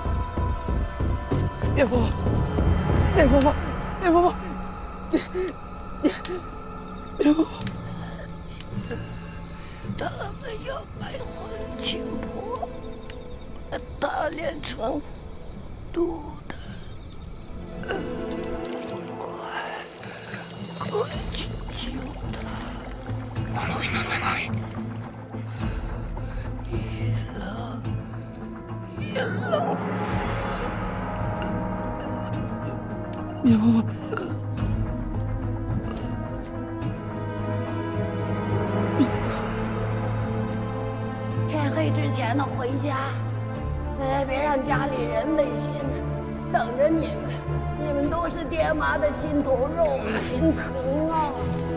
聂婆婆，聂婆婆，聂婆婆， 他们要败魂倾魄，他炼成毒的。快去救他！ 那录音呢？在哪里？ 野狼。 娘。 天黑之前呢，回家，别让家里人累心，等着你们。你们都是爹妈的心头肉，心疼啊！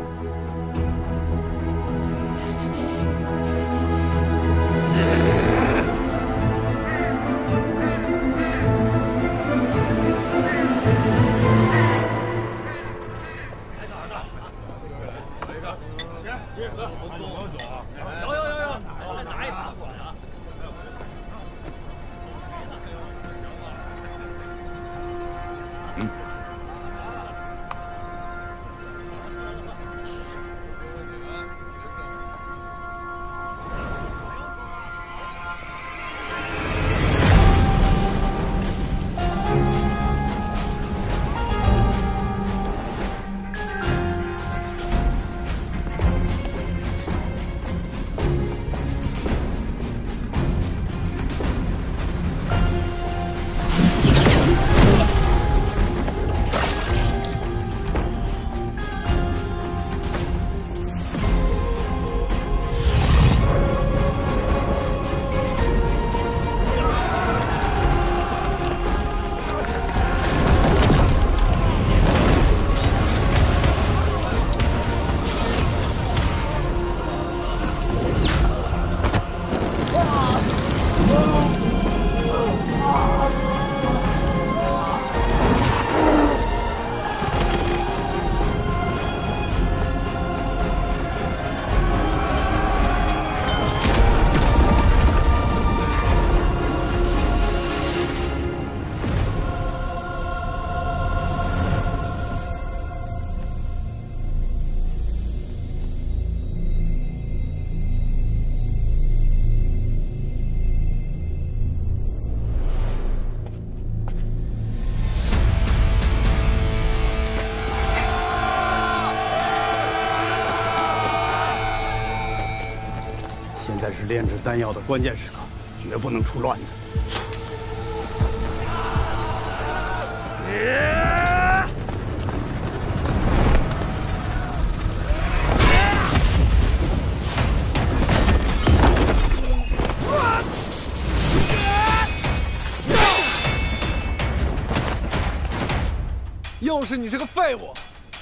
是炼制丹药的关键时刻，绝不能出乱子。 又是你这个废物！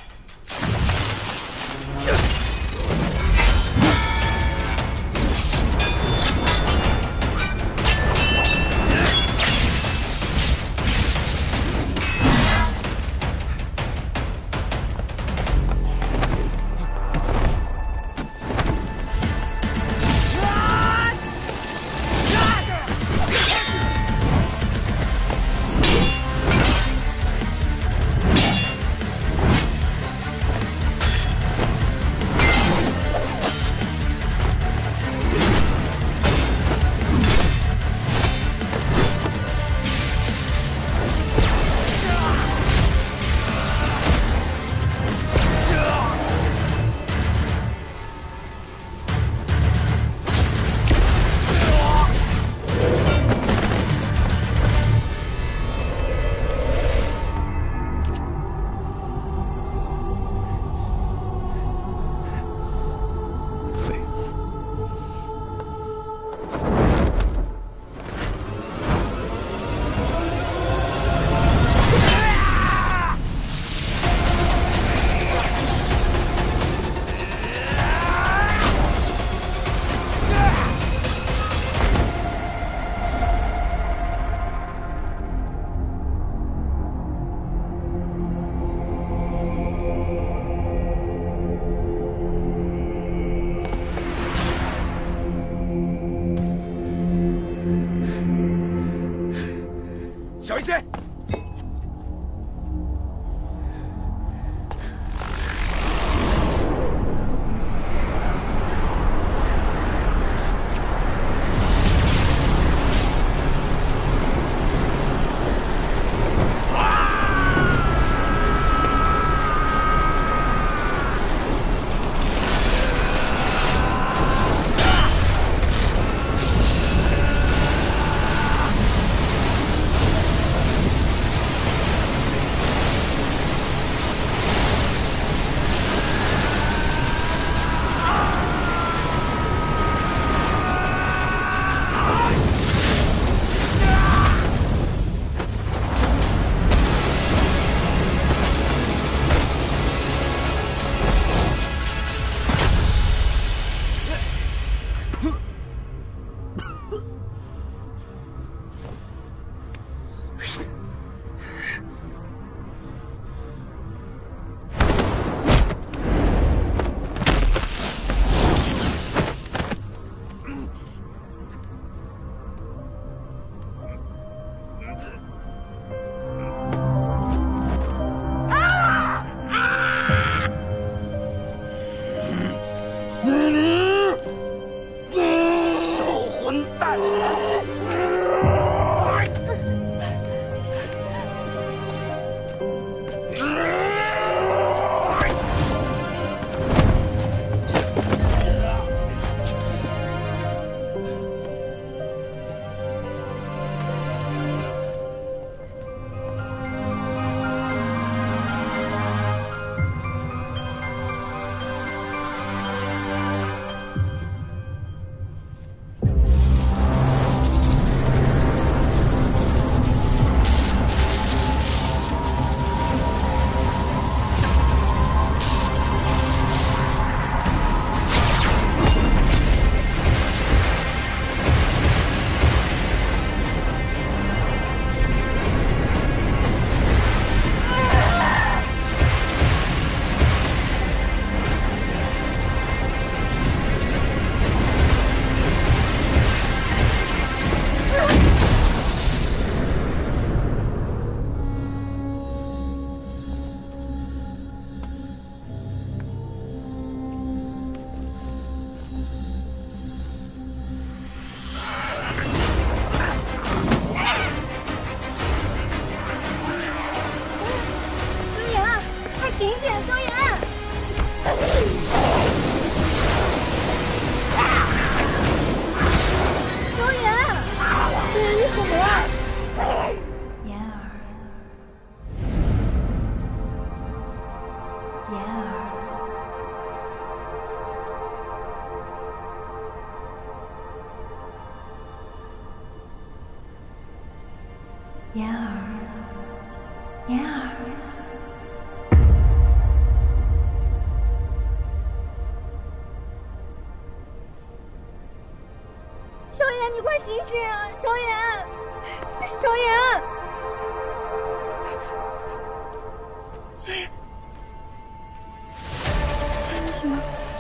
小一些。 小混蛋！ 言儿，言儿， 萧炎，你快醒醒啊！萧炎，萧炎，萧炎，萧炎，你醒吗？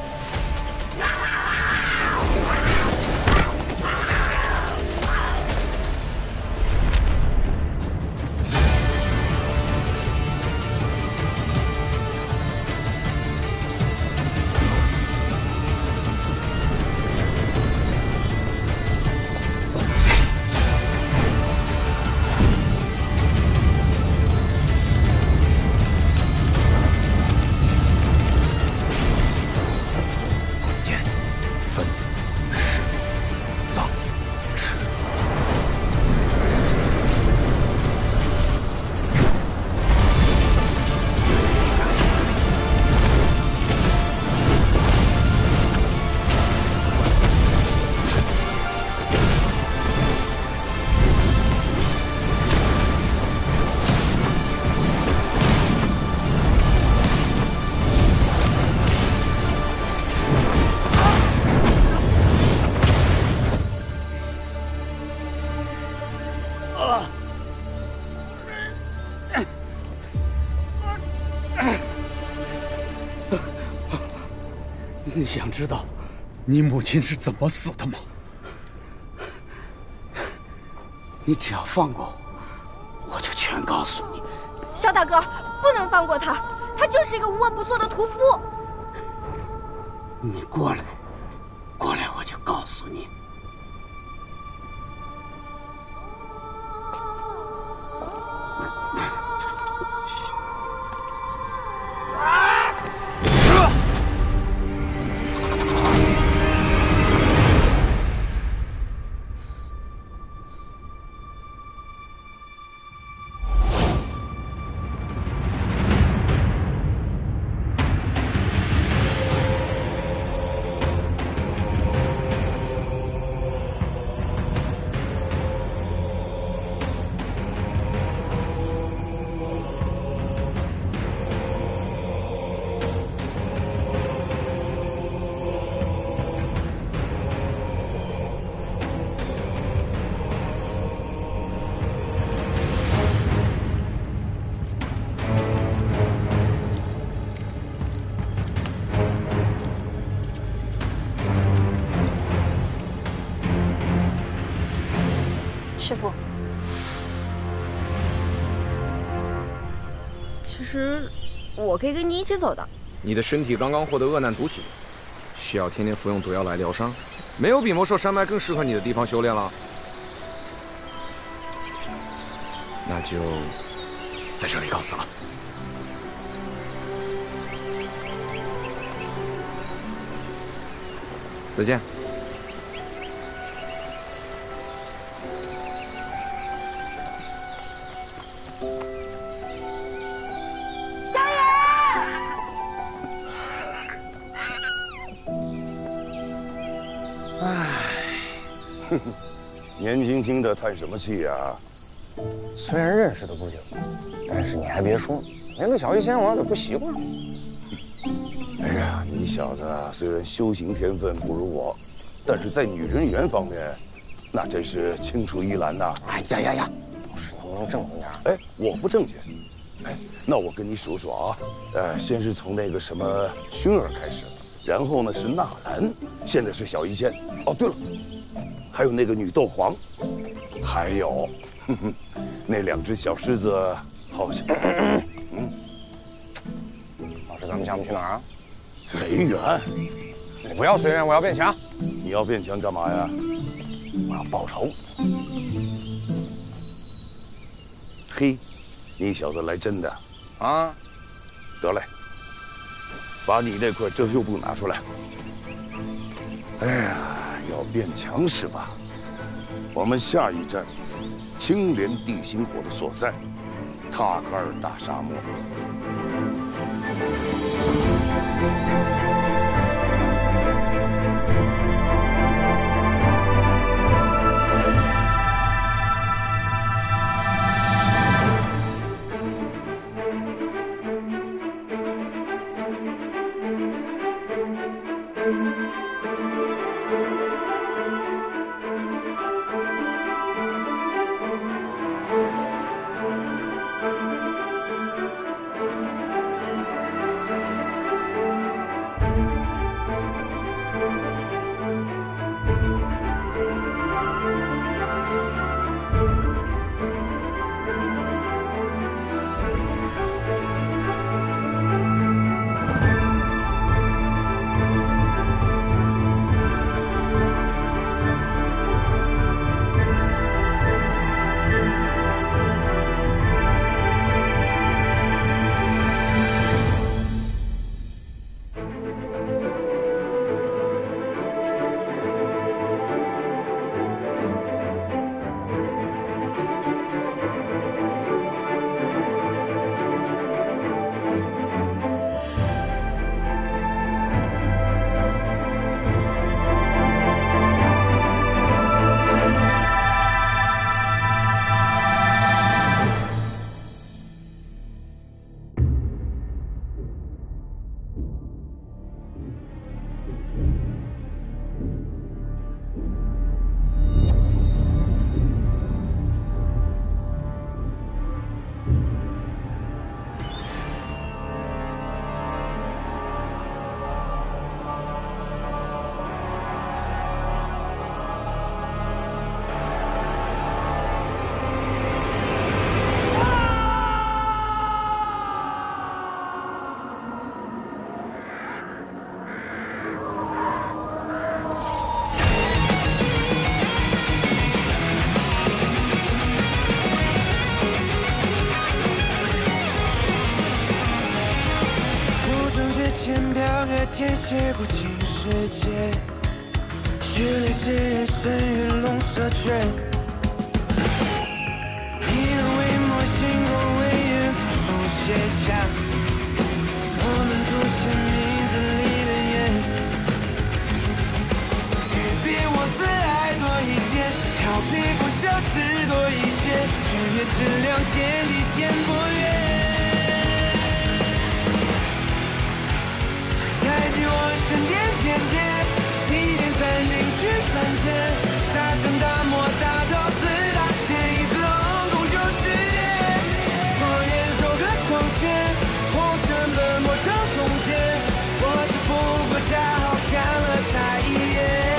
你想知道你母亲是怎么死的吗？你只要放过我，我就全告诉你。 萧大哥，不能放过他，他就是一个无恶不作的屠夫。 你过来，过来，我就告诉你。 师傅，其实我可以跟你一起走的。 你的身体刚刚获得恶难毒体， 需要天天服用毒药来疗伤，没有比魔兽山脉更适合你的地方修炼了。那就在这里告辞了。再见。 小野。 唉，哼哼，年轻轻的叹什么气呀？ 虽然认识的不久，但是你还别说，连个小医仙我有点不习惯。 哎呀，你小子虽然修行天分不如我，但是在女人缘方面，那真是青出于蓝呐！ 哎呀呀呀，老师能不能正经点？ 哎，我不正经。哎，那我跟你数数啊，先是从那个什么薰儿开始，然后呢是纳兰，现在是小医仙。哦，对了，还有那个女斗皇，还有，哼哼，那2只小狮子好像， 老师，咱们下面去哪儿啊？ 随缘。 你不要随缘，我要变强。 你要变强干嘛呀？ 我要报仇。 嘿，你小子来真的啊！ 得嘞，把你那块遮羞布拿出来。哎呀，要变强是吧？我们下一站，青莲地心火的所在，塔格尔大沙漠。 天写过尽世界，血泪血液深与龙蛇圈。以人为模，心口为眼，草书写下我们祖先名字里的言。欲比我自爱多一点，逃避不消失多一些，却也质量天地天不远。神殿天天，地点暂定去三千，大山大漠大刀子大剑，一次横空就是烈。双眼手刻光线，红尘本陌生从前，我只不过恰好看了他一眼。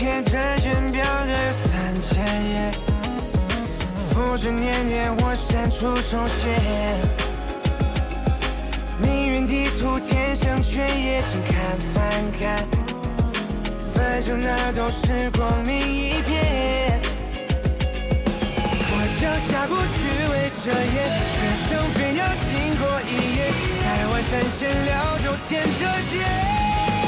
篇战卷表格有3000页，复制年年我删除重写。命运地图天生却也请看翻看，反正哪都是光明一片。我将下过去为这夜，人生便要经过一夜，在完山前了就添这点。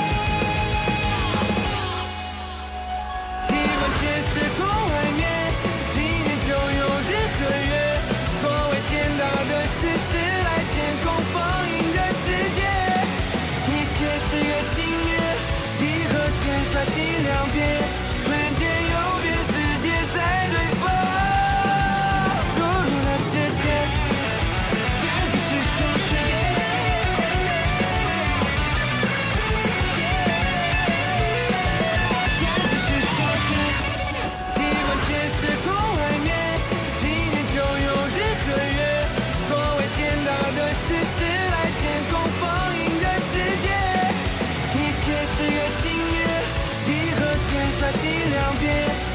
尽管现实空外面，今年就有日和月，所谓天大的事是来天空放映的世界，一切是越近越，一和弦刷新两遍，瞬间游遍世界在对方输入的世界，这是数学。刷新两遍。